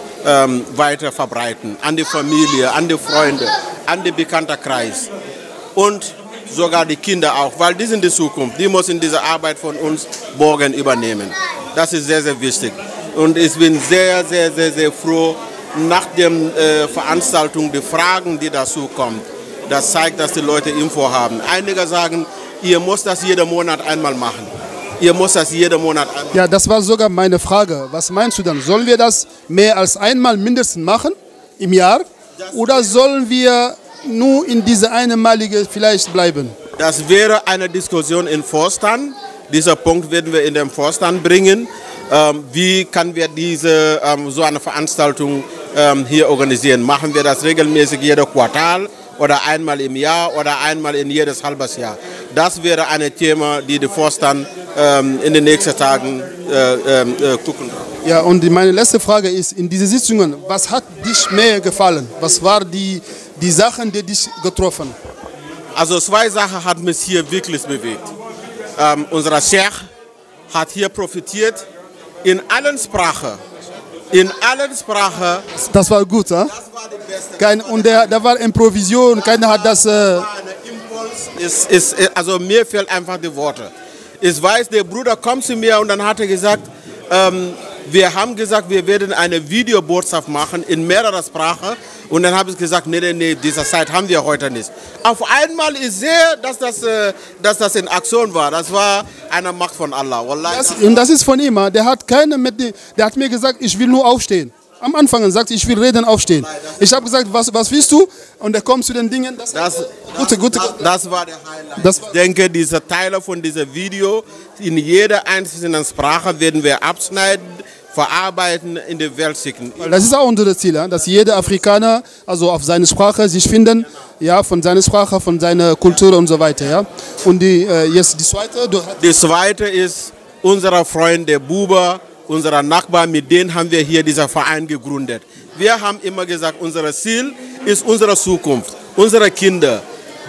verbreiten. An die Familie, an die Freunde, an den Bekanntenkreis. Und sogar die Kinder auch, weil die sind die Zukunft. Die müssen diese Arbeit von uns morgen übernehmen. Das ist sehr, sehr wichtig. Und ich bin sehr, sehr, sehr, sehr froh, nach der Veranstaltung die Fragen, die dazu kommen. Das zeigt, dass die Leute Info haben. Einige sagen, ihr müsst das jeden Monat einmal machen. Ihr müsst das jeden Monat einmal. Ja, das war sogar meine Frage. Was meinst du dann? Sollen wir das mehr als einmal mindestens machen im Jahr? Oder sollen wir nur in diese einmalige vielleicht bleiben? Das wäre eine Diskussion im Vorstand. Dieser Punkt werden wir in den Vorstand bringen. Wie können wir diese, so eine Veranstaltung hier organisieren? Machen wir das regelmäßig jedes Quartal oder einmal im Jahr oder einmal in jedes halbes Jahr? Das wäre ein Thema, die der Vorstand in den nächsten Tagen gucken. Ja, und meine letzte Frage ist, in diesen Sitzungen, was hat dich mehr gefallen? Was waren die Sachen, die dich getroffen haben? Also 2 Sachen hat mich hier wirklich bewegt. Unser Sheikh hat hier profitiert in allen Sprachen. In allen Sprachen. Das war gut, ja? Das war die beste. Und da war Improvisation, keiner hat das... Also mir fehlen einfach die Worte. Ich weiß, der Bruder kommt zu mir und dann hat er gesagt, Wir haben gesagt, wir werden eine Videobotschaft machen in mehrerer Sprache. Und dann habe ich gesagt, nee, diese Zeit haben wir heute nicht. Auf einmal ich sehe, dass das in Aktion war. Das war eine Macht von Allah. Und das ist von ihm. Der hat der hat mir gesagt, ich will nur aufstehen. Am Anfang sagt, ich will reden, aufstehen. Ich habe gesagt, was willst du? Und er kommt zu den Dingen. Das war der Highlight. Ich denke, diese Teile von diesem Video in jeder einzelnen Sprache werden wir abschneiden, verarbeiten, in die Welt schicken. Das ist auch unser Ziel, dass jeder Afrikaner also auf seine Sprache sich finden, ja, von seiner Sprache, von seiner Kultur und so weiter. Ja. Und jetzt die zweite? Die zweite ist unser Freund, der Buba, unser Nachbar, mit denen haben wir hier diesen Verein gegründet. Wir haben immer gesagt, unser Ziel ist unsere Zukunft, unsere Kinder,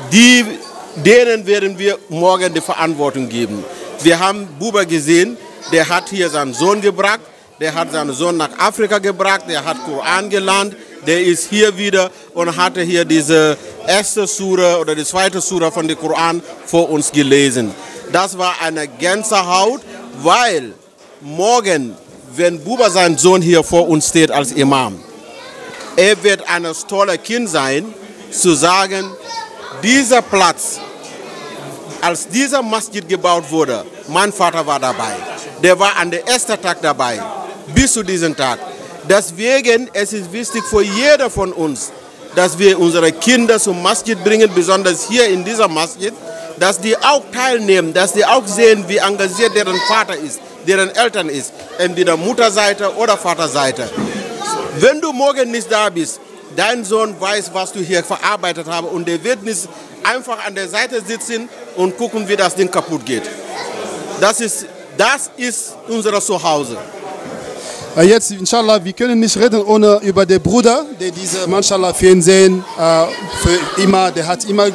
denen werden wir morgen die Verantwortung geben. Wir haben Buba gesehen, der hat hier seinen Sohn gebracht, der hat seinen Sohn nach Afrika gebracht, der hat Koran gelernt, der ist hier wieder und hatte hier diese erste Sura oder die zweite Sura von dem Koran vor uns gelesen. Das war eine Gänsehaut, weil morgen, wenn Buba sein Sohn hier vor uns steht als Imam, er wird ein tolles Kind sein, zu sagen, dieser Platz, als dieser Masjid gebaut wurde, mein Vater war dabei. Der war an der ersten Tag dabei, bis zu diesem Tag. Deswegen es ist wichtig für jeder von uns, dass wir unsere Kinder zum Masjid bringen, besonders hier in dieser Masjid, dass die auch teilnehmen, dass die auch sehen, wie engagiert deren Vater ist, deren Eltern ist, entweder Mutterseite oder Vaterseite. Wenn du morgen nicht da bist, dein Sohn weiß, was du hier verarbeitet hast und der wird nicht einfach an der Seite sitzen und gucken, wie das Ding kaputt geht. Das ist unser Zuhause. Jetzt, inshallah, wir können nicht reden ohne über den Bruder, der diese, manchmal Fernsehen, für immer, der hat immer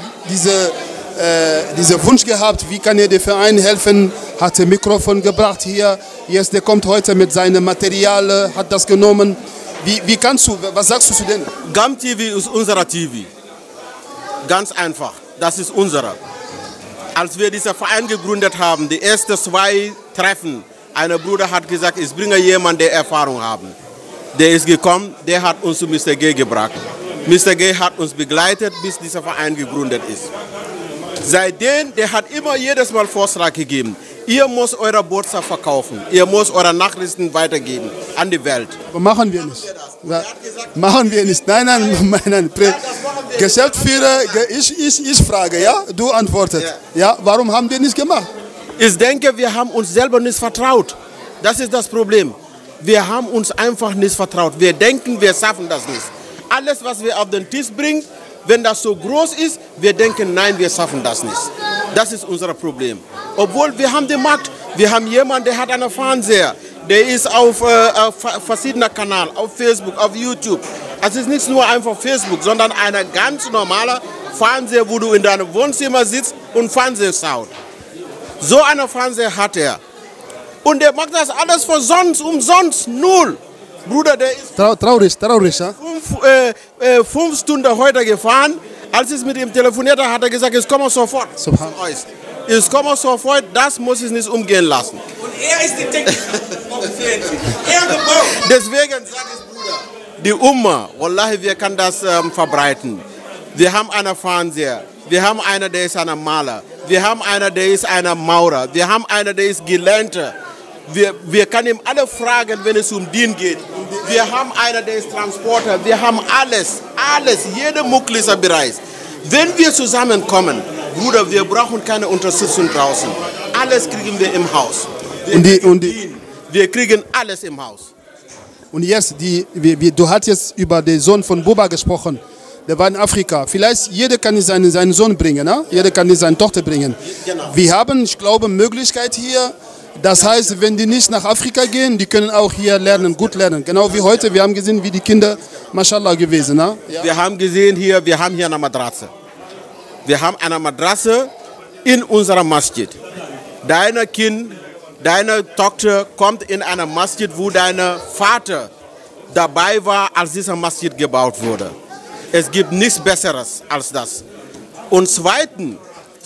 diesen Wunsch gehabt, wie kann er dem Verein helfen, hat ein Mikrofon gebracht hier, jetzt der kommt heute mit seinem Material, hat das genommen. Wie kannst du, was sagst du zu denen? GAM TV ist unser TV. Ganz einfach, das ist unserer. Als wir diesen Verein gegründet haben, die ersten 2 Treffen, ein Bruder hat gesagt, ich bringe jemanden, der Erfahrung hat. Der ist gekommen, der hat uns zu Mr. G gebracht. Mr. G hat uns begleitet, bis dieser Verein gegründet ist. Seitdem, der hat immer jedes Mal Vorschlag gegeben. Ihr müsst eure Botschaft verkaufen. Ihr müsst eure Nachrichten weitergeben an die Welt. Aber machen wir nicht. Machen wir nicht. Nein. Geschäftsführer, ich frage, ja? Du antwortest. Ja, warum haben wir nicht gemacht? Ich denke, wir haben uns selber nicht vertraut. Das ist das Problem. Wir haben uns einfach nicht vertraut. Wir denken, wir schaffen das nicht. Alles, was wir auf den Tisch bringen, wenn das so groß ist, wir denken, nein, wir schaffen das nicht. Das ist unser Problem. Obwohl wir haben den Markt, wir haben jemanden, der hat einen Fernseher, der ist auf verschiedenen Kanälen, auf Facebook, auf YouTube. Es ist nicht nur einfach Facebook, sondern ein ganz normaler Fernseher, wo du in deinem Wohnzimmer sitzt und Fernseher schaust. So einen Fernseher hat er. Und der macht das alles für umsonst, null. Bruder, der ist traurig, ja? 5 Stunden heute gefahren. Als ich mit ihm telefoniert habe, hat er gesagt, ich komme sofort. Ich komme sofort, das muss ich nicht umgehen lassen. Und er ist die Technik auf dem Fernsehen. Er gebaut. Deswegen sage ich, Bruder, die Umma, Wallahi, wir können das verbreiten. Wir haben einen Fernseher, wir haben einen, der ist ein Maler, wir haben einen, der ist ein Maurer, wir haben einen, der ist Gelernter. Wir können ihm alle fragen, wenn es um Dien geht. Wir haben einen, der ist Transporter. Wir haben alles, jeder mögliche Bereich. Wenn wir zusammenkommen, Bruder, wir brauchen keine Unterstützung draußen. Alles kriegen wir im Haus. Wir kriegen alles im Haus. Und jetzt, du hast jetzt über den Sohn von Buba gesprochen. Der war in Afrika. Vielleicht jeder kann seinen Sohn bringen, ne? Jeder kann seine Tochter bringen. Genau. Wir haben, ich glaube, Möglichkeit hier. Das heißt, wenn die nicht nach Afrika gehen, die können auch hier lernen, gut lernen. Genau wie heute, wir haben gesehen, wie die Kinder, mashallah, gewesen. Ne? Ja. Wir haben gesehen hier, wir haben hier eine Madrasse. Wir haben eine Madrasse in unserer Masjid. Deine Kind, deine Tochter kommt in eine Masjid, wo dein Vater dabei war, als dieser Masjid gebaut wurde. Es gibt nichts Besseres als das. Und zweitens,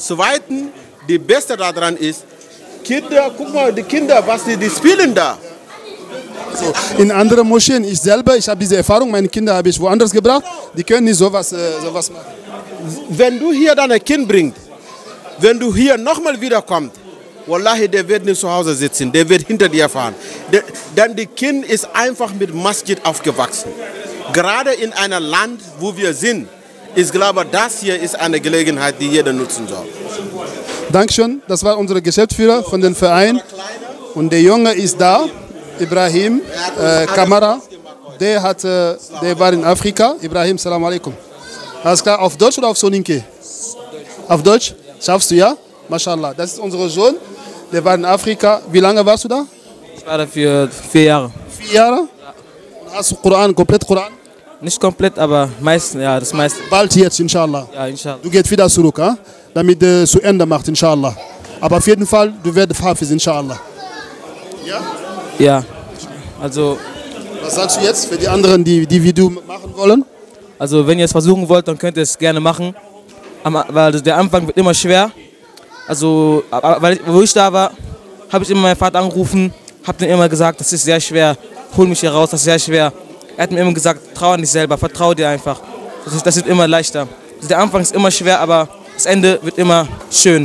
die Beste daran ist, Kinder, guck mal, die Kinder, was die spielen da. Also in anderen Moscheen, ich habe diese Erfahrung, meine Kinder habe ich woanders gebracht, die können nicht sowas machen. Wenn du hier dein Kind bringst, wenn du hier nochmal wiederkommst, Wallahi, der wird nicht zu Hause sitzen, der wird hinter dir fahren. Denn das Kind ist einfach mit Masjid aufgewachsen. Gerade in einem Land, wo wir sind, ich glaube, das hier ist eine Gelegenheit, die jeder nutzen soll. Dankeschön, das war unser Geschäftsführer von dem Verein. Und der Junge ist da, Ibrahim Kamara. Der war in Afrika. Ibrahim, salam alaikum. Alles klar, auf Deutsch oder auf Soninke? Auf Deutsch? Schaffst du, ja? Mashallah. Das ist unser Sohn, der war in Afrika. Wie lange warst du da? Ich war da für 4 Jahre. 4 Jahre? Und hast du komplett Koran? Nicht komplett, aber meistens, ja, das meiste. Bald jetzt, inshallah. Ja, inshallah. Du gehst wieder zurück, damit du zu Ende machst, inshallah. Aber auf jeden Fall, du wirst Hafiz, inshallah. Ja? Ja, also... Was sagst du jetzt für die anderen, die Video machen wollen? Also wenn ihr es versuchen wollt, dann könnt ihr es gerne machen. Weil der Anfang wird immer schwer. Also, wo ich da war, habe ich immer meinen Vater angerufen, habe ihm immer gesagt, das ist sehr schwer, hol mich hier raus, das ist sehr schwer. Er hat mir immer gesagt, trau an dich selber, vertrau dir einfach. Das wird immer leichter. Also der Anfang ist immer schwer, aber das Ende wird immer schön.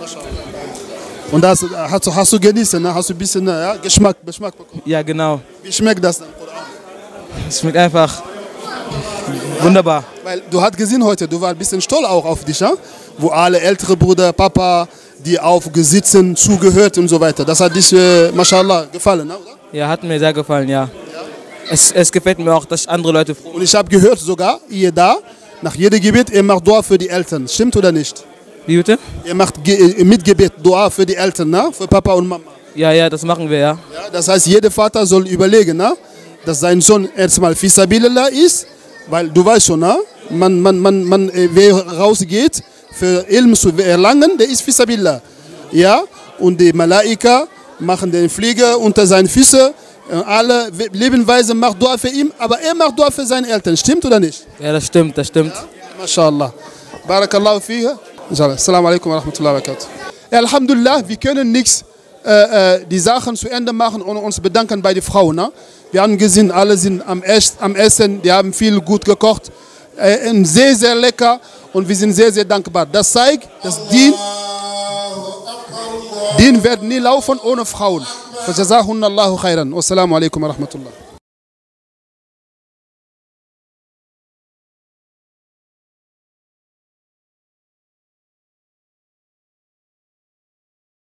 Und das hast du genießen, ne? Hast du ein bisschen Geschmack bekommen? Ja, genau. Wie schmeckt das dann? Es schmeckt einfach wunderbar. Weil du hast gesehen heute, du warst ein bisschen stolz auch auf dich, wo alle ältere Brüder, Papa, die aufgesitzen, zugehört und so weiter. Das hat dich, mashallah, gefallen, oder? Ja, hat mir sehr gefallen, ja. Es gefällt mir auch, dass andere Leute... Und ich habe gehört sogar, ihr da, nach jedem Gebet, ihr macht Dua für die Eltern. Stimmt oder nicht? Wie bitte? Ihr macht mit Gebet Dua für die Eltern, ne? Für Papa und Mama. Ja, das machen wir, ja. Das heißt, jeder Vater soll überlegen, ne? Dass sein Sohn erstmal fi sabilillah ist, weil du weißt schon, ne? Wer rausgeht, für Ilm zu erlangen, der ist fi sabilillah. Ja? Und die Malaika machen den Flieger unter seinen Füßen. Alle Lebenweise macht Dua für ihn, aber er macht Dua für seine Eltern. Stimmt oder nicht? Ja, das stimmt. Ja? Mashallah. Barakallahu fiha. Assalamu alaikum wa rahmatullahi wa barakatuh. Alhamdulillah, wir können nichts die Sachen zu Ende machen und uns bedanken bei den Frauen. Ne? Wir haben gesehen, alle sind am Essen, die haben viel gut gekocht. Sehr, sehr lecker und wir sind sehr, sehr dankbar. Das zeigt, dass Dien wird nie laufen ohne Frauen. Fajazahunallahu khairan. Wassalamu alaikum wa rahmatullah.